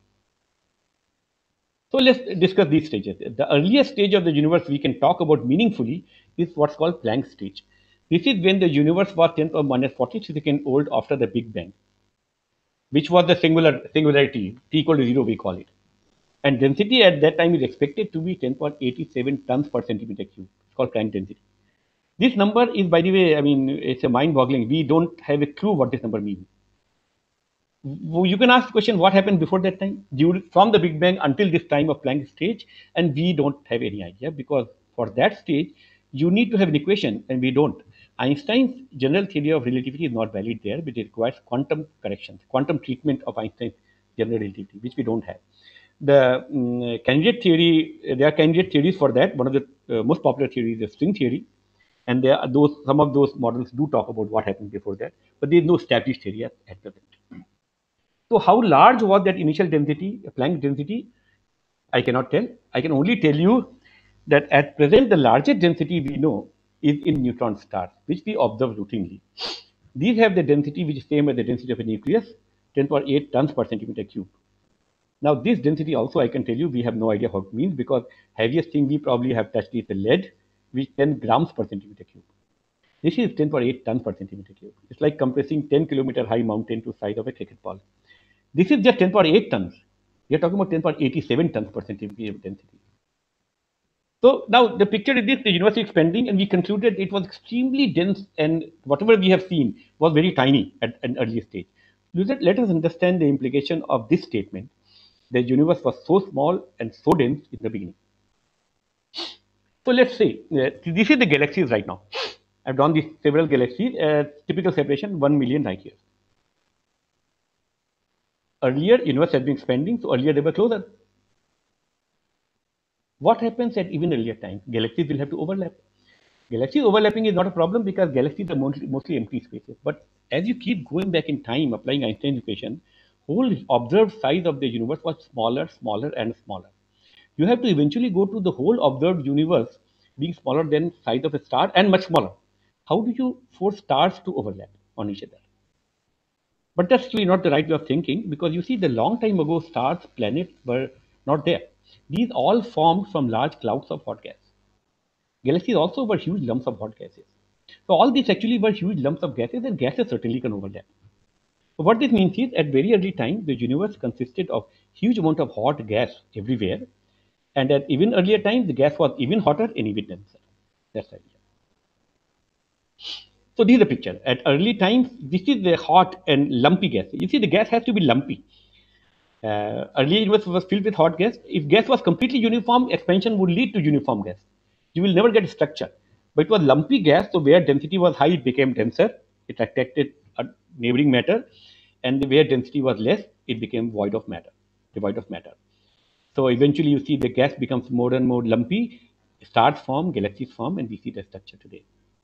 So let's discuss these stages. The earliest stage of the universe we can talk about meaningfully is what's called Planck stage. This is when the universe was ten to the minus forty-three seconds old after the Big Bang, which was the singular singularity, t equal to zero we call it. And density at that time is expected to be ten to the eighty-seven tons per centimeter cube. It's called Planck density. This number is, by the way, I mean, it's a mind-boggling. We don't have a clue what this number means. You can ask the question, what happened before that time? From the Big Bang until this time of Planck stage, and we don't have any idea, because for that stage, you need to have an equation, and we don't. Einstein's general theory of relativity is not valid there, but it requires quantum corrections, quantum treatment of Einstein's general relativity, which we don't have. The um, candidate theory, there are candidate theories for that. One of the uh, most popular theories is the string theory. And there are those, some of those models do talk about what happened before that, but there is no established theory at, at present. So how large was that initial density, Planck density? I cannot tell. I can only tell you that at present, the largest density we know is in neutron stars, which we observe routinely. These have the density which is same as the density of a nucleus, ten to the eight tons per centimeter cube. Now, this density also, I can tell you, we have no idea what it means, because heaviest thing we probably have touched is the lead, which is ten grams per centimeter cube. This is ten to the eight tons per centimeter cube. It's like compressing ten kilometer high mountain to the size of a cricket ball. This is just ten to the eight tons. We are talking about ten to the eighty-seven tons per centimeter density. So now the picture is this: the universe is expanding, and we concluded it was extremely dense, and whatever we have seen was very tiny at an early stage. Let us understand the implication of this statement: the universe was so small and so dense in the beginning. So let's say uh, this is the galaxies right now. I've drawn these several galaxies. Uh, typical separation one million light years. Earlier, universe has been expanding, so earlier they were closer. What happens at even earlier time? Galaxies will have to overlap. Galaxy overlapping is not a problem because galaxies are mostly, mostly empty spaces. But as you keep going back in time, applying Einstein's equation, whole observed size of the universe was smaller, smaller, and smaller. You have to eventually go to the whole observed universe being smaller than size of a star and much smaller. How do you force stars to overlap on each other? But that's actually not the right way of thinking, because you see, the long time ago, stars, planets were not there. These all formed from large clouds of hot gas. Galaxies also were huge lumps of hot gases. So all these actually were huge lumps of gases, and gases certainly can overlap. So what this means is, at very early time, the universe consisted of huge amount of hot gas everywhere, And at even earlier times, the gas was even hotter and even denser. That's the idea. So this is the picture. At early times, this is the hot and lumpy gas. You see, the gas has to be lumpy. Uh, earlier universe was filled with hot gas. If gas was completely uniform, expansion would lead to uniform gas. You will never get a structure. But it was lumpy gas, so where density was high, it became denser. It attracted a neighboring matter. And where density was less, it became void of matter, devoid of matter. So eventually you see the gas becomes more and more lumpy, stars form, galaxies form, and we see the structure today.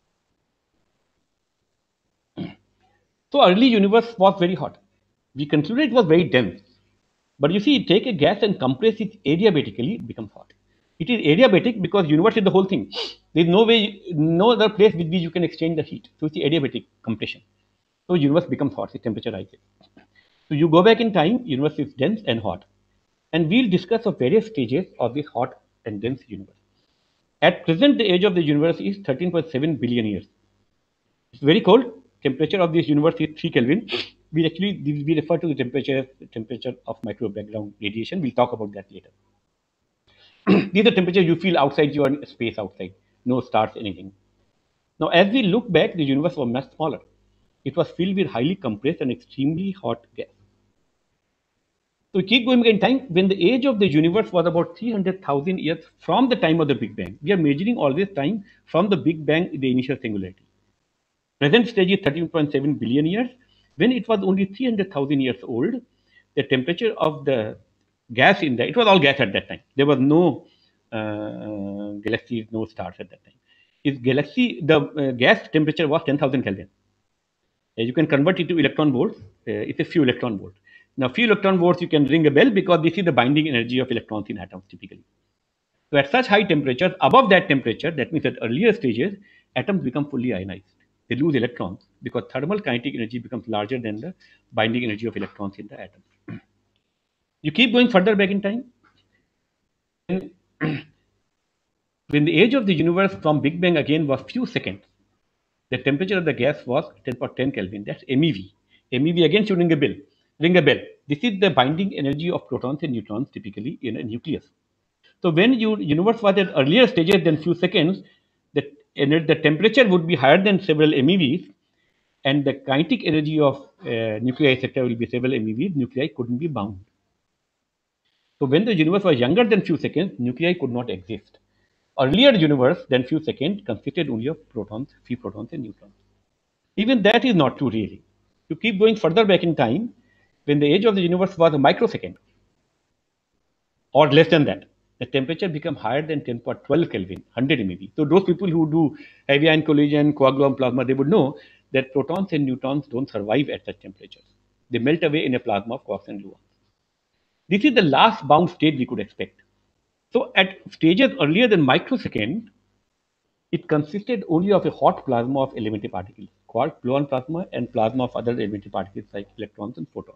So early universe was very hot. We concluded it was very dense. But you see, take a gas and compress it adiabatically, it becomes hot. It is adiabatic because universe is the whole thing. There is no way, no other place with which you can exchange the heat. So it's the adiabatic compression. So universe becomes hot, its temperature rises. So you go back in time, universe is dense and hot. And we'll discuss of various stages of this hot and dense universe. At present, the age of the universe is thirteen point seven billion years. It's very cold. Temperature of this universe is three Kelvin. We actually we refer to the temperature temperature of micro background radiation. We'll talk about that later. These are the temperature you feel outside your space outside. No stars, anything. Now, as we look back, the universe was much smaller. It was filled with highly compressed and extremely hot gas. So we keep going in time. When the age of the universe was about three hundred thousand years from the time of the Big Bang, we are measuring all this time from the Big Bang, the initial singularity. Present stage is thirteen point seven billion years. When it was only three hundred thousand years old, the temperature of the gas in there, it was all gas at that time. There was no uh, galaxies, no stars at that time. Is galaxy, the uh, gas temperature was ten thousand Kelvin. Uh, you can convert it to electron volts. Uh, it's a few electron volts. Now, few electron volts, you can ring a bell because this is the binding energy of electrons in atoms typically. So at such high temperatures, above that temperature, that means at earlier stages, atoms become fully ionized. They lose electrons because thermal kinetic energy becomes larger than the binding energy of electrons in the atom. You keep going further back in time. When, when the age of the universe from Big Bang again was few seconds, the temperature of the gas was ten power ten Kelvin. That's MeV. MeV again should ring a bell. Ring a bell. This is the binding energy of protons and neutrons typically in a nucleus. So when your universe was at earlier stages than few seconds, the, the temperature would be higher than several MeVs, and the kinetic energy of uh, nuclei, et cetera, will be several MeVs. Nuclei couldn't be bound. So when the universe was younger than few seconds, nuclei could not exist. Earlier universe than few seconds consisted only of protons, few protons and neutrons. Even that is not true really. You keep going further back in time, when the age of the universe was a microsecond, or less than that, the temperature become higher than ten power twelve Kelvin, one hundred MeV. So those people who do heavy ion collision, coagulum plasma, they would know that protons and neutrons don't survive at such temperatures. They melt away in a plasma of quarks and gluons. This is the last bound state we could expect. So at stages earlier than microsecond, it consisted only of a hot plasma of elementary particles, quark, gluon plasma, and plasma of other elementary particles like electrons and photons.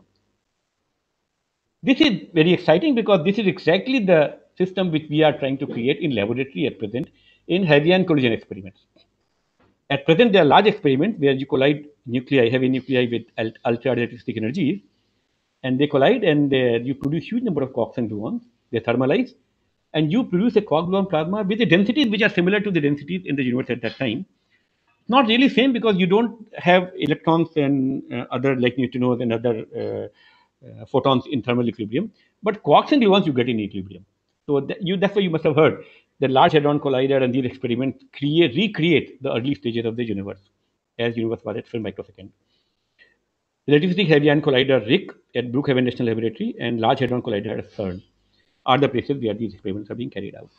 This is very exciting because this is exactly the system which we are trying to create in laboratory at present in heavy ion collision experiments. At present, there are large experiments where you collide nuclei, heavy nuclei with ultra relativistic energies, and they collide and uh, you produce huge number of quarks and gluons. They thermalize, and you produce a quark gluon plasma with the densities which are similar to the densities in the universe at that time. Not really same because you don't have electrons and uh, other like neutrinos and other uh, uh, photons in thermal equilibrium, but quarks and gluons you get in equilibrium. So that you, that's why you must have heard the Large Hadron Collider and these experiments create, recreate the early stages of the universe as universe was at first microsecond. Relativistic Heavy Ion Collider R I C at Brookhaven National Laboratory and Large Hadron Collider at CERN are the places where these experiments are being carried out.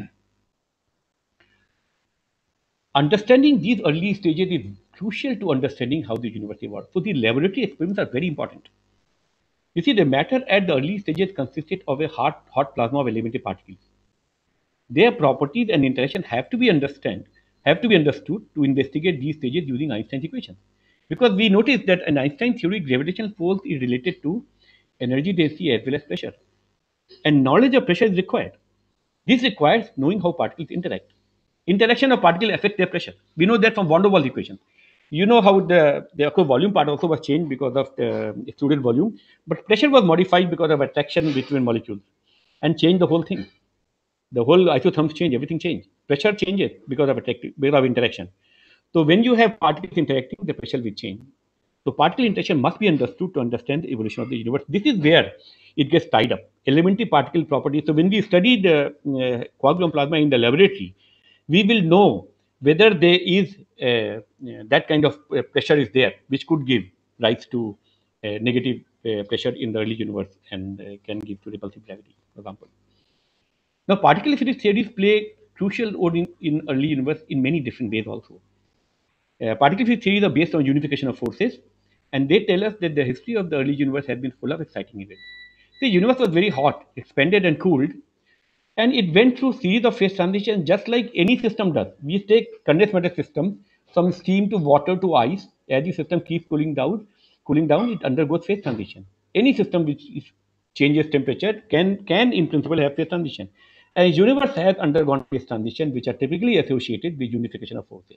Understanding these early stages is crucial to understanding how the universe evolved. So the laboratory experiments are very important. You see, the matter at the early stages consisted of a hot, hot plasma of elementary particles. Their properties and interaction have to be understand, have to be understood to investigate these stages using Einstein's equations. Because we noticed that in Einstein's theory, gravitational force is related to energy density as well as pressure. And knowledge of pressure is required. This requires knowing how particles interact. Interaction of particles affect their pressure. We know that from van der Waals equation. You know how the, the volume part also was changed because of the extruded volume, but pressure was modified because of attraction between molecules and changed the whole thing. The whole isotherms change, everything changes. Pressure changes because of attractive, because of interaction. So when you have particles interacting, the pressure will change. So particle interaction must be understood to understand the evolution of the universe. This is where it gets tied up. Elementary particle properties. So when we study the uh, quark gluon plasma in the laboratory, we will know whether there is uh, that kind of uh, pressure is there, which could give rise to uh, negative uh, pressure in the early universe and uh, can give to repulsive gravity, for example. Now, particle physics theories play crucial role in, in early universe in many different ways also. Uh, particle physics theories are based on unification of forces, and they tell us that the history of the early universe has been full of exciting events. The universe was very hot, expanded and cooled, and it went through series of phase transitions just like any system does. We take condensed matter systems from steam to water to ice. As the system keeps cooling down, cooling down, it undergoes phase transition. Any system which is, changes temperature can, can in principle have phase transition. And the universe has undergone phase transition, which are typically associated with unification of forces.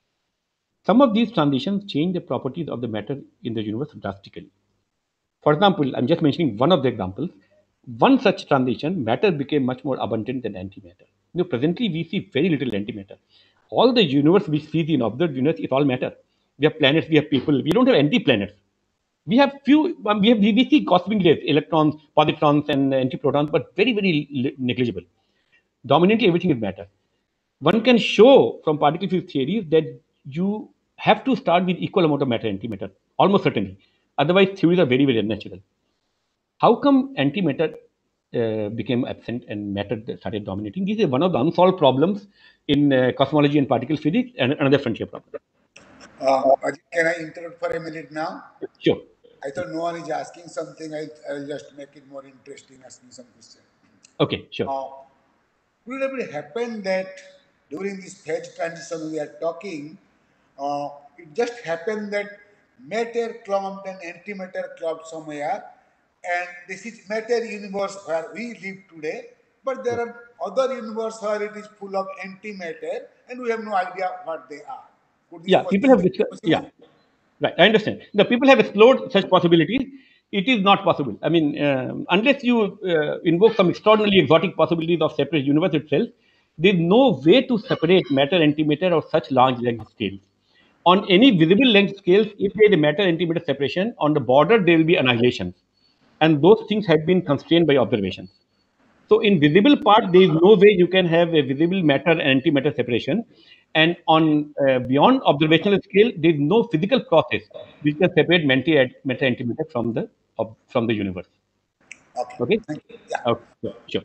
Some of these transitions change the properties of the matter in the universe drastically. For example, I'm just mentioning one of the examples. One such transition, matter became much more abundant than antimatter. You know, presently we see very little antimatter. All the universe we see in observed universe is all matter. We have planets, we have people. We don't have anti-planets. We have few. We have we see cosmic rays, electrons, positrons, and antiprotons, but very very negligible. Dominantly, everything is matter. One can show from particle physics theories that you have to start with equal amount of matter and antimatter, almost certainly. Otherwise, theories are very very unnatural. How come antimatter uh, became absent and matter started dominating? This is one of the unsolved problems in uh, cosmology and particle physics, and another frontier problem. Uh, can I interrupt for a minute now? Sure. I thought no one is asking something. I, I'll just make it more interesting, asking some question. Okay, sure. Uh, could it ever happen that during this phase transition we are talking, uh, it just happened that matter clumped and antimatter clumped somewhere, and this is matter universe where we live today, but there are other universe where it is full of antimatter, and we have no idea what they are. Could yeah, people have discussed. Yeah, right. I understand. The people have explored such possibilities. It is not possible. I mean, um, unless you uh, invoke some extraordinarily exotic possibilities of separate universe itself, there is no way to separate matter antimatter of such large length scales. On any visible length scales, if there is a matter antimatter separation, on the border there will be annihilations, and those things have been constrained by observations. So in visible part, there is no way you can have a visible matter and antimatter separation. And on uh, beyond observational scale, there is no physical process which can separate matter antimatter from the from the universe. Okay. Okay. Thank you. Yeah. Okay. Yeah, sure.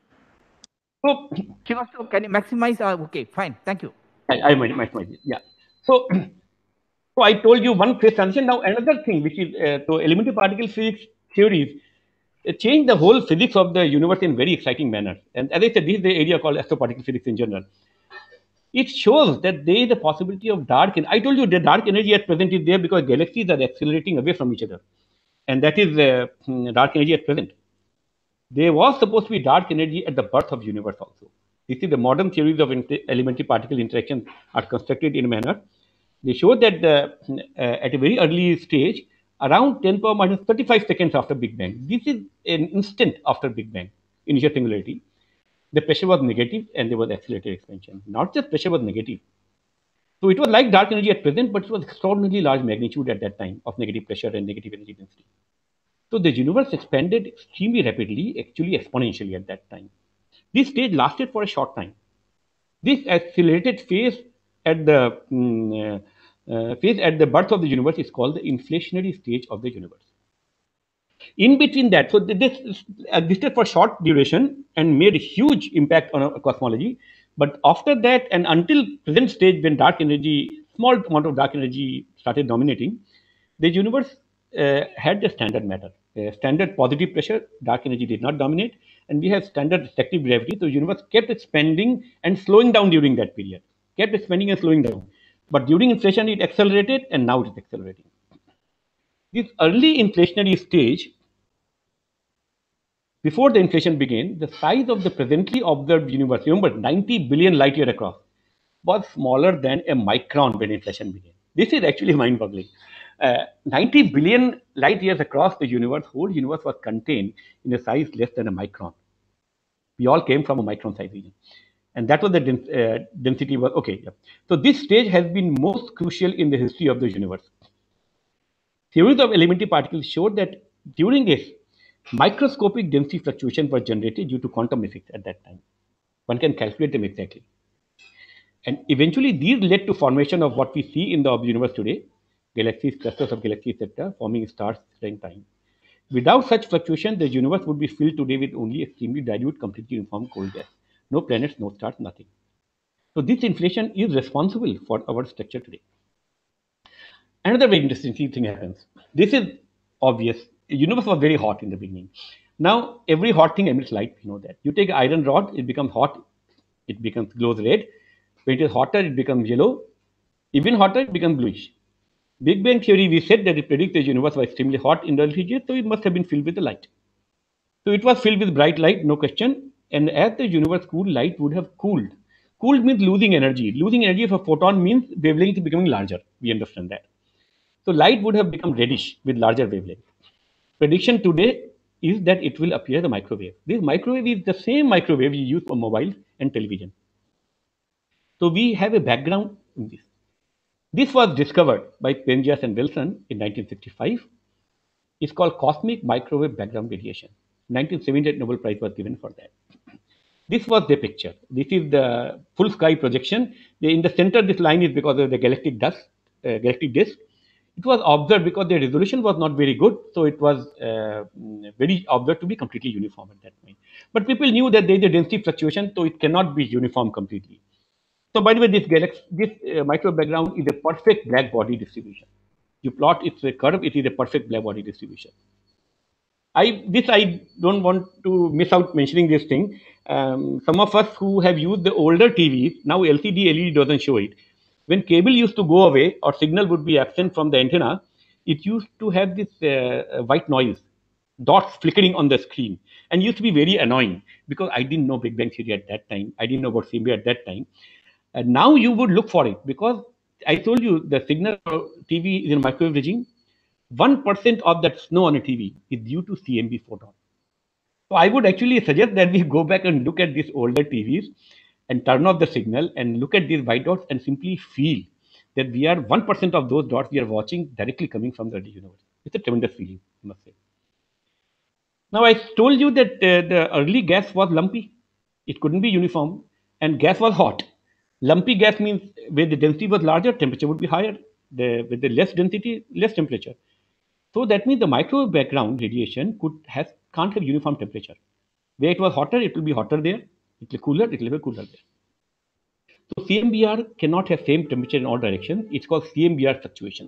So, Srivastava, can you maximize? Uh, okay, fine. Thank you. I, I might, might, might, yeah. So, so I told you one phase transition. Now another thing, which is uh, so elementary particle physics theories it changed the whole physics of the universe in very exciting manner. And as I said, this is the area called astroparticle physics in general. It shows that there is a possibility of dark energy. I told you the dark energy at present is there because galaxies are accelerating away from each other. And that is uh, dark energy at present. There was supposed to be dark energy at the birth of the universe also. This is the modern theories of elementary particle interaction are constructed in a manner. They show that the, uh, at a very early stage, around ten power minus thirty-five seconds after Big Bang. This is an instant after Big Bang, initial singularity. The pressure was negative and there was accelerated expansion. Not just pressure was negative. So it was like dark energy at present, but it was extraordinarily large magnitude at that time of negative pressure and negative energy density. So the universe expanded extremely rapidly, actually exponentially at that time. This stage lasted for a short time. This accelerated phase at the um, uh, phase at the birth of the universe is called the inflationary stage of the universe. In between that, so this existed for short duration and made a huge impact on cosmology. But after that, and until present stage, when dark energy, small amount of dark energy started dominating, the universe uh, had the standard matter. Uh, standard positive pressure, dark energy did not dominate, and we have standard reflective gravity. So the universe kept expanding and slowing down during that period, kept expanding and slowing down. But during inflation, it accelerated, and now it is accelerating. This early inflationary stage, before the inflation began, the size of the presently observed universe, remember ninety billion light year across, was smaller than a micron when inflation began. This is actually mind-boggling. Uh, ninety billion light years across the universe, whole universe was contained in a size less than a micron. We all came from a micron size region. And that was the dens uh, density was, okay. Yeah. So this stage has been most crucial in the history of the universe. Theories of elementary particles showed that during this, microscopic density fluctuations were generated due to quantum effects at that time. One can calculate them exactly. And eventually these led to formation of what we see in the universe today, galaxies, clusters of galaxies, et cetera, forming stars during time. Without such fluctuation, the universe would be filled today with only extremely dilute, completely uniform cold gas. No planets, no stars, nothing. So this inflation is responsible for our structure today. Another very interesting thing happens. This is obvious. The universe was very hot in the beginning. Now, every hot thing emits light. You know that. You take iron rod, it becomes hot, it becomes glows red. When it is hotter, it becomes yellow. Even hotter, it becomes bluish. Big Bang theory, we said that it predicts the universe was extremely hot in the early ages, so it must have been filled with the light. So it was filled with bright light, no question. And as the universe cooled, light would have cooled. Cooled means losing energy. Losing energy of a photon means wavelength becoming larger. We understand that. So light would have become reddish with larger wavelength. Prediction today is that it will appear the microwave. This microwave is the same microwave you use for mobile and television. So we have a background in this. This was discovered by Penzias and Wilson in nineteen sixty-five. It's called cosmic microwave background radiation. nineteen seventy-eight Nobel Prize was given for that. This was the picture. This is the full sky projection. In the center, this line is because of the galactic dust, uh, galactic disk. It was observed because the resolution was not very good, so it was uh, very observed to be completely uniform at that point. But people knew that there is a density fluctuation, so it cannot be uniform completely. So by the way, this galaxy, this uh, microwave background is a perfect black body distribution. You plot its curve, it is a perfect black body distribution. I this I don't want to miss out mentioning this thing. Um, some of us who have used the older T Vs, now L C D, L E D doesn't show it. When cable used to go away or signal would be absent from the antenna, it used to have this uh, white noise, dots flickering on the screen, and used to be very annoying because I didn't know Big Bang theory at that time. I didn't know about C M B at that time. And now you would look for it because I told you the signal T V is in microwave regime. one percent of that snow on a T V is due to C M B photon. So I would actually suggest that we go back and look at these older T Vs and turn off the signal and look at these white dots and simply feel that we are one percent of those dots we are watching directly coming from the universe. It's a tremendous feeling, I must say. Now, I told you that uh, the early gas was lumpy. It couldn't be uniform, and gas was hot. Lumpy gas means where the density was larger, temperature would be higher. The, with the less density, less temperature. So that means the microwave background radiation could has can't have uniform temperature. Where it was hotter, it will be hotter there. It will be cooler, it will be cooler there. So C M B R cannot have same temperature in all directions. It's called C M B R fluctuations.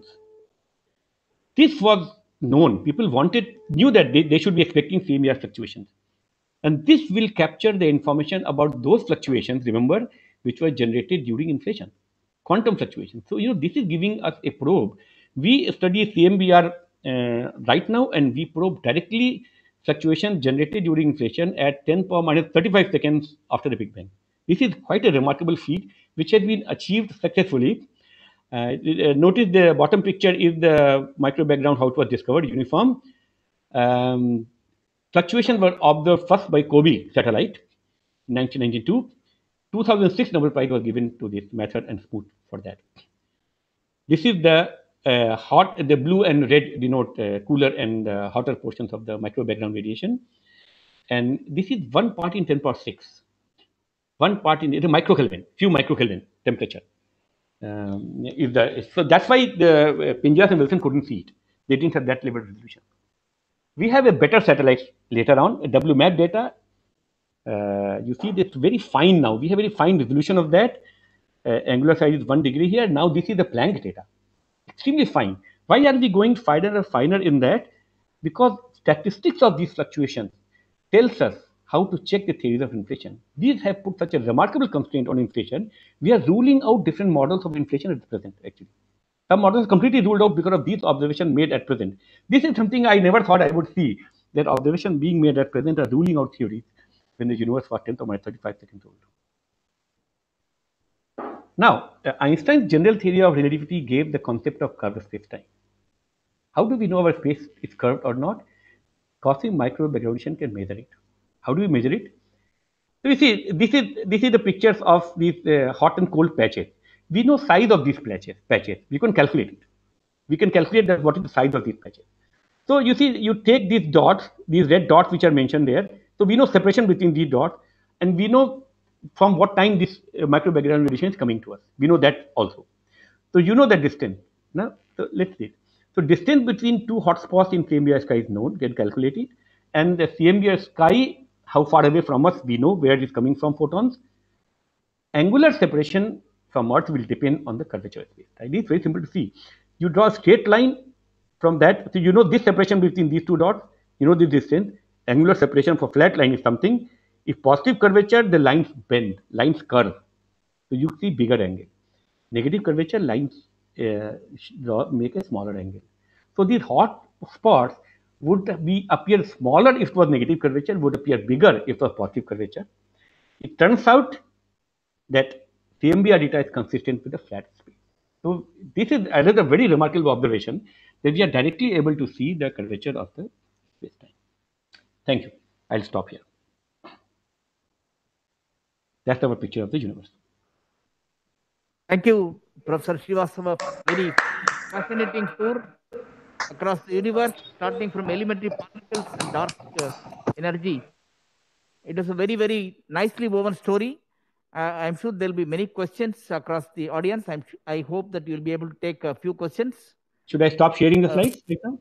This was known. People wanted knew that they, they should be expecting C M B R fluctuations. And this will capture the information about those fluctuations, remember, which were generated during inflation, quantum fluctuations. So, you know, this is giving us a probe. We study C M B R uh, right now, and we probe directly fluctuations generated during inflation at ten power minus thirty-five seconds after the Big Bang. This is quite a remarkable feat, which has been achieved successfully. Uh, notice the bottom picture is the micro background, how it was discovered, uniform. Um, Fluctuations were observed first by COBE satellite in nineteen ninety-two. two thousand six Nobel Prize was given to this method and Smoot for that. This is the uh, hot, the blue and red denote uh, cooler and uh, hotter portions of the micro background radiation. And this is one part in ten power six. One part in the microkelvin, few microkelvin temperature. Um, is the, so that's why the uh, Penzias and Wilson couldn't see it. They didn't have that level of resolution. We have a better satellite later on, W MAP data. Uh, you see it's very fine now. We have very fine resolution of that. Uh, angular size is one degree here. Now this is the Planck data. Extremely fine. Why are we going finer and finer in that? Because statistics of these fluctuations tells us how to check the theories of inflation. These have put such a remarkable constraint on inflation. We are ruling out different models of inflation at the present, actually. Some models completely ruled out because of these observations made at present. This is something I never thought I would see, that observations being made at present are ruling out theories when the universe was ten to the minus thirty-five seconds old. Now, uh, Einstein's general theory of relativity gave the concept of curved spacetime. How do we know our space is curved or not? Cosmic microwave background radiation can measure it. How do we measure it? So you see, this is this is the pictures of these uh, hot and cold patches. We know size of these patches. Patches. We can calculate it. We can calculate that what is the size of these patches. So you see, you take these dots, these red dots which are mentioned there. So we know separation between these dots, and we know from what time this uh, micro background radiation is coming to us. We know that also. So you know the distance. Now, so let's see. So distance between two hotspots in C M B R sky is known, get calculated, and the C M B R sky, how far away from us, we know where it is coming from photons. Angular separation from Earth will depend on the curvature of space. Right? It's very simple to see. You draw a straight line from that. So you know this separation between these two dots. You know this distance. Angular separation for flat line is something. If positive curvature, the lines bend, lines curve. So you see bigger angle. Negative curvature, lines uh, draw, make a smaller angle. So these hot spots would be appear smaller if it was negative curvature, would appear bigger if it was positive curvature. It turns out that C M B R data is consistent with the flat space. So this is another very remarkable observation that we are directly able to see the curvature of the space-time. Thank you. I'll stop here. That's our picture of the universe. Thank you, Professor Srivastava, for very fascinating tour across the universe, starting from elementary particles and dark uh, energy. It was a very, very nicely woven story. Uh, I'm sure there'll be many questions across the audience. I'm, I hope that you'll be able to take a few questions. Should I stop sharing the slides right now?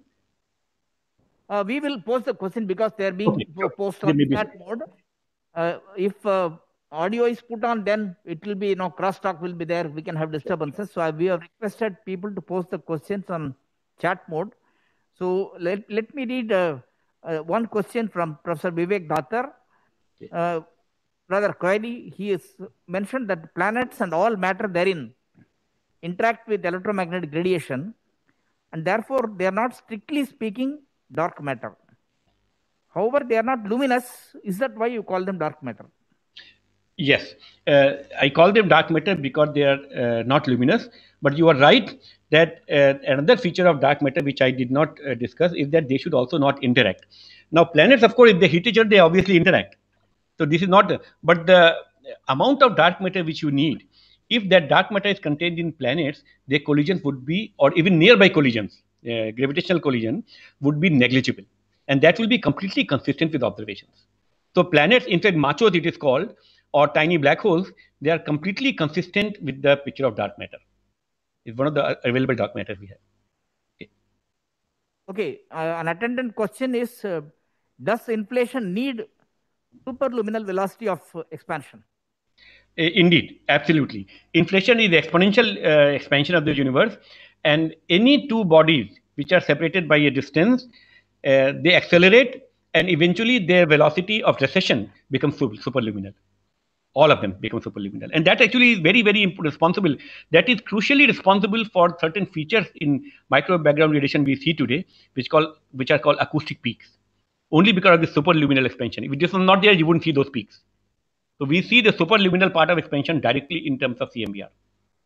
Uh, we will post the question because they're being Okay, sure. posted on chat mode. Uh, if uh, audio is put on, then it will be, you know, crosstalk will be there. We can have disturbances. So we have requested people to post the questions on chat mode. So let, let me read uh, uh, one question from Professor Vivek Datar. Uh, Rather query, he has mentioned that planets and all matter therein interact with electromagnetic radiation, and therefore they are not strictly speaking dark matter. However, they are not luminous. Is that why you call them dark matter? Yes, uh, I call them dark matter because they are uh, not luminous. But you are right that uh, another feature of dark matter, which I did not uh, discuss, is that they should also not interact. Now, planets, of course, if they hit each other, they obviously interact. So this is not, but the amount of dark matter which you need, if that dark matter is contained in planets, their collisions would be, or even nearby collisions, uh, gravitational collision would be negligible. And that will be completely consistent with observations. So planets, in fact, machos it is called, or tiny black holes, they are completely consistent with the picture of dark matter. It's one of the available dark matter we have. Okay, okay. Uh, an attendant question is, uh, does inflation need superluminal velocity of uh, expansion? Indeed, absolutely. Inflation is the exponential uh, expansion of the universe, and any two bodies which are separated by a distance, uh, they accelerate, and eventually their velocity of recession becomes super, superluminal. All of them become superluminal, and that actually is very, very responsible. That is crucially responsible for certain features in micro background radiation we see today, which call which are called acoustic peaks. Only because of the superluminal expansion. If this was not there, you wouldn't see those peaks. So we see the superluminal part of expansion directly in terms of C M B R.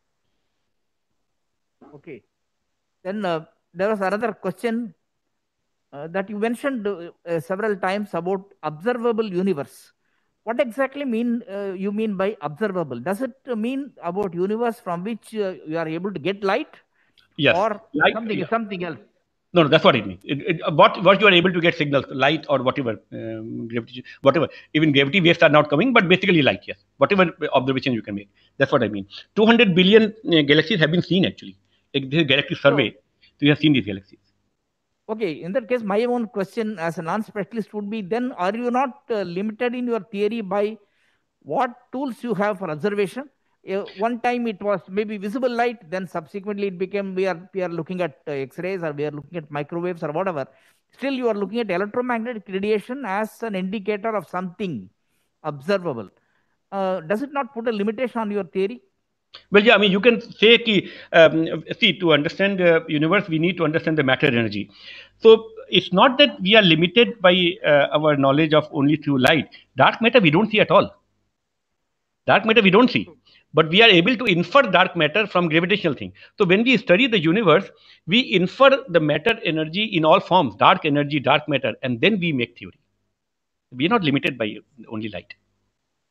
Okay. Then uh, there was another question uh, that you mentioned uh, several times about observable universe. What exactly mean uh, you mean by observable? Does it mean about universe from which uh, you are able to get light? Yes. Or light, something, yeah. something else? No, no, that's what it means. It, it, what, what you are able to get signals, light or whatever, um, gravity, whatever. Even gravity waves are not coming, but basically light, yes. Whatever observation you can make. That's what I mean. two hundred billion uh, galaxies have been seen actually. This is a galaxy survey. So, so you have seen these galaxies. Okay, in that case, my own question as a non-specialist would be, then are you not uh, limited in your theory by what tools you have for observation? Uh, one time it was maybe visible light, then subsequently it became we are we are looking at uh, X-rays, or we are looking at microwaves or whatever. Still, you are looking at electromagnetic radiation as an indicator of something observable. Uh, does it not put a limitation on your theory? Well, yeah, I mean, you can say, ki, um, see, to understand the universe, we need to understand the matter energy. So it's not that we are limited by uh, our knowledge of only through light. Dark matter, we don't see at all. Dark matter, we don't see. But we are able to infer dark matter from gravitational things. So when we study the universe, we infer the matter energy in all forms, dark energy, dark matter, and then we make theory. We are not limited by only light.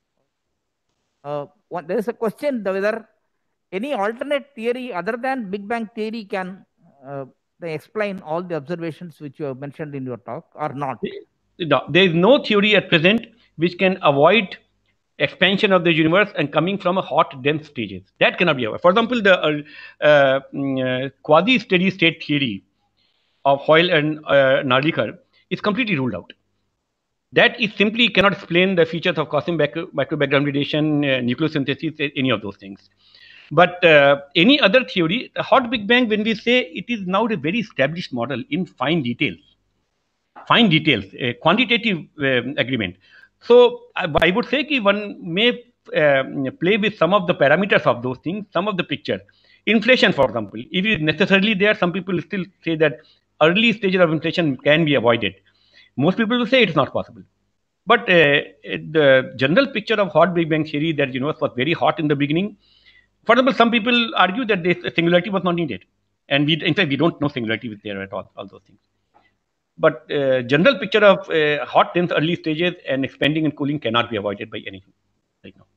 Uh, one, there is a question whether any alternate theory other than Big Bang theory can uh, they explain all the observations which you have mentioned in your talk or not? No, there is no theory at present which can avoid expansion of the universe and coming from a hot, dense stages. That cannot be avoided. For example, the uh, uh, mm, uh, quasi-steady state theory of Hoyle and uh, Narlikar is completely ruled out. That is simply cannot explain the features of cosmic micro-background radiation, uh, nucleosynthesis, any of those things. But uh, any other theory, the hot Big Bang, when we say it is now a very established model in fine details, fine details, a quantitative uh, agreement. So I, I would say that one may uh, play with some of the parameters of those things, some of the picture. Inflation, for example, if it is necessarily there, some people still say that early stages of inflation can be avoided. Most people will say it's not possible. But uh, the general picture of hot Big Bang theory, that universe was very hot in the beginning. For example, some people argue that this singularity was not needed, and we, in fact, we don't know singularity was there at all. All those things. But uh, general picture of uh, hot dense early stages and expanding and cooling cannot be avoided by anything right now.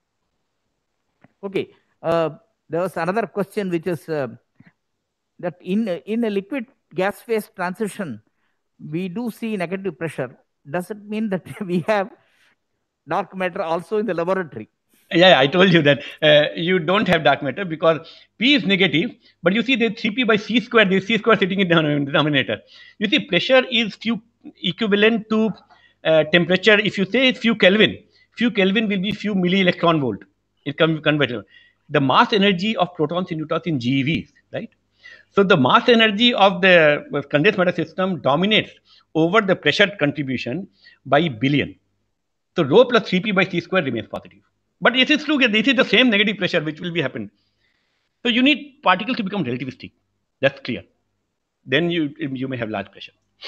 Okay. Uh, there was another question, which is uh, that in in a liquid gas phase transition, we do see negative pressure. Does it mean that we have dark matter also in the laboratory? Yeah, I told you that uh, you don't have dark matter because P is negative, but you see there's three P by C square, there's C square sitting in the denominator. You see pressure is few equivalent to uh, temperature. If you say it's few Kelvin, few Kelvin will be few milli electron volt. It can be converted. The mass energy of protons and neutrons in G eVs, right? So the mass energy of the condensed matter system dominates over the pressure contribution by billion. So rho plus three P by C square remains positive. But it is true that this is the same negative pressure which will be happen. So you need particles to become relativistic. That's clear. Then you you may have large pressure.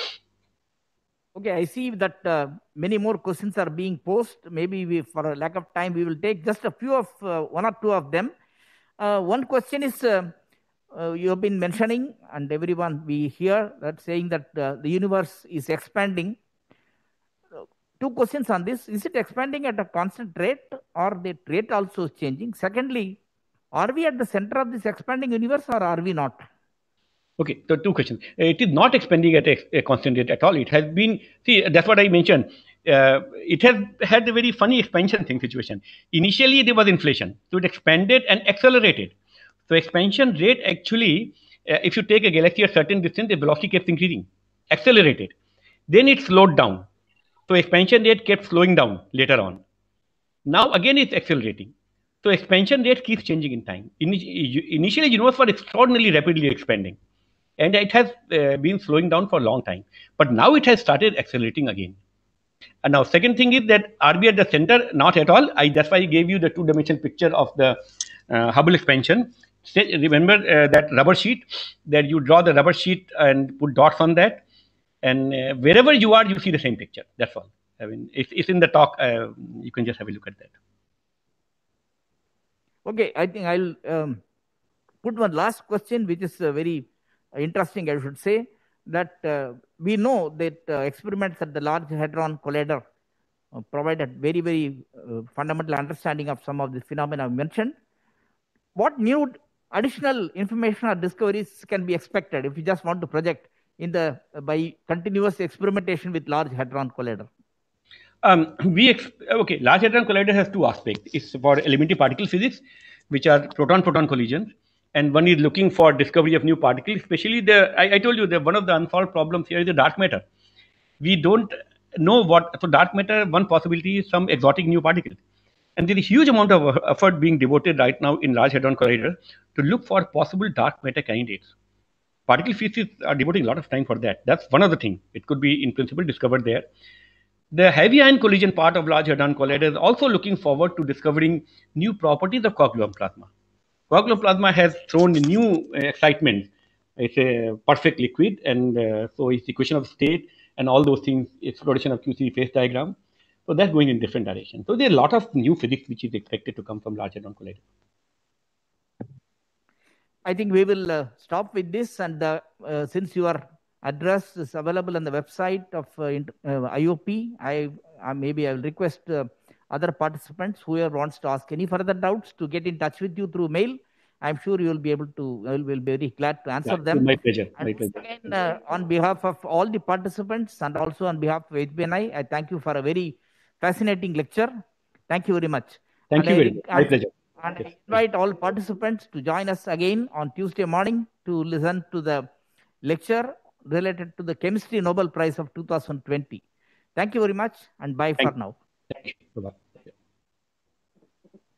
Okay, I see that uh, many more questions are being posed. Maybe we, for a lack of time, we will take just a few of uh, one or two of them. Uh, one question is uh, uh, you have been mentioning, and everyone we hear that saying that uh, the universe is expanding. Two questions on this. Is it expanding at a constant rate, or the rate also is changing? Secondly, are we at the center of this expanding universe, or are we not? Okay, so two questions. It is not expanding at a, a constant rate at all. It has been, see, that's what I mentioned. Uh, it has had a very funny expansion thing situation. Initially, there was inflation. So it expanded and accelerated. So expansion rate actually, uh, if you take a galaxy at a certain distance, the velocity keeps increasing, accelerated. Then it slowed down. So expansion rate kept slowing down later on. Now again it's accelerating. So expansion rate keeps changing in time. Initially, universe was extraordinarily rapidly expanding, and it has uh, been slowing down for a long time. But now it has started accelerating again. And now second thing is that are we at the center? Not at all. I that's why I gave you the two-dimensional picture of the uh, Hubble expansion. Say, remember uh, that rubber sheet, that you draw the rubber sheet and put dots on that. And uh, wherever you are, you see the same picture. That's all. I mean, it's, it's in the talk. Uh, you can just have a look at that. Okay, I think I'll um, put one last question, which is uh, very interesting, I should say, that uh, we know that uh, experiments at the Large Hadron Collider uh, provided very, very uh, fundamental understanding of some of the phenomena I mentioned. What new additional information or discoveries can be expected if you just want to project in the uh, by continuous experimentation with Large Hadron Collider? Um, we okay, Large Hadron Collider has two aspects. It's for elementary particle physics, which are proton-proton collisions, and one is looking for discovery of new particles. Especially the, I, I told you that one of the unsolved problems here is the dark matter. We don't know what, so dark matter, one possibility is some exotic new particles. And there is a huge amount of effort being devoted right now in Large Hadron Collider to look for possible dark matter candidates. Particle physicists are devoting a lot of time for that. That's one of the things. It could be, in principle, discovered there. The heavy ion collision part of Large Hadron Collider is also looking forward to discovering new properties of quark gluon plasma. Quark gluon plasma has thrown new uh, excitement. It's a perfect liquid, and uh, so it's equation of state and all those things, exploration of Q C D phase diagram. So that's going in different directions. So there's a lot of new physics which is expected to come from Large Hadron Collider. I think we will uh, stop with this, and uh, uh, since your address is available on the website of uh, uh, I O P, I uh, maybe I will request uh, other participants, whoever wants to ask any further doubts, to get in touch with you through mail. I'm sure you will be able to, will will be very glad to answer Yeah, them. my pleasure. And My pleasure. again, uh, on behalf of all the participants and also on behalf of H B N I, I thank you for a very fascinating lecture. Thank you very much. Thank and you I, very much. My and, pleasure. and Yes. I invite all participants to join us again on Tuesday morning to listen to the lecture related to the Chemistry Nobel Prize of two thousand twenty. Thank you very much, and bye Thank for now. Thank you. Bye-bye.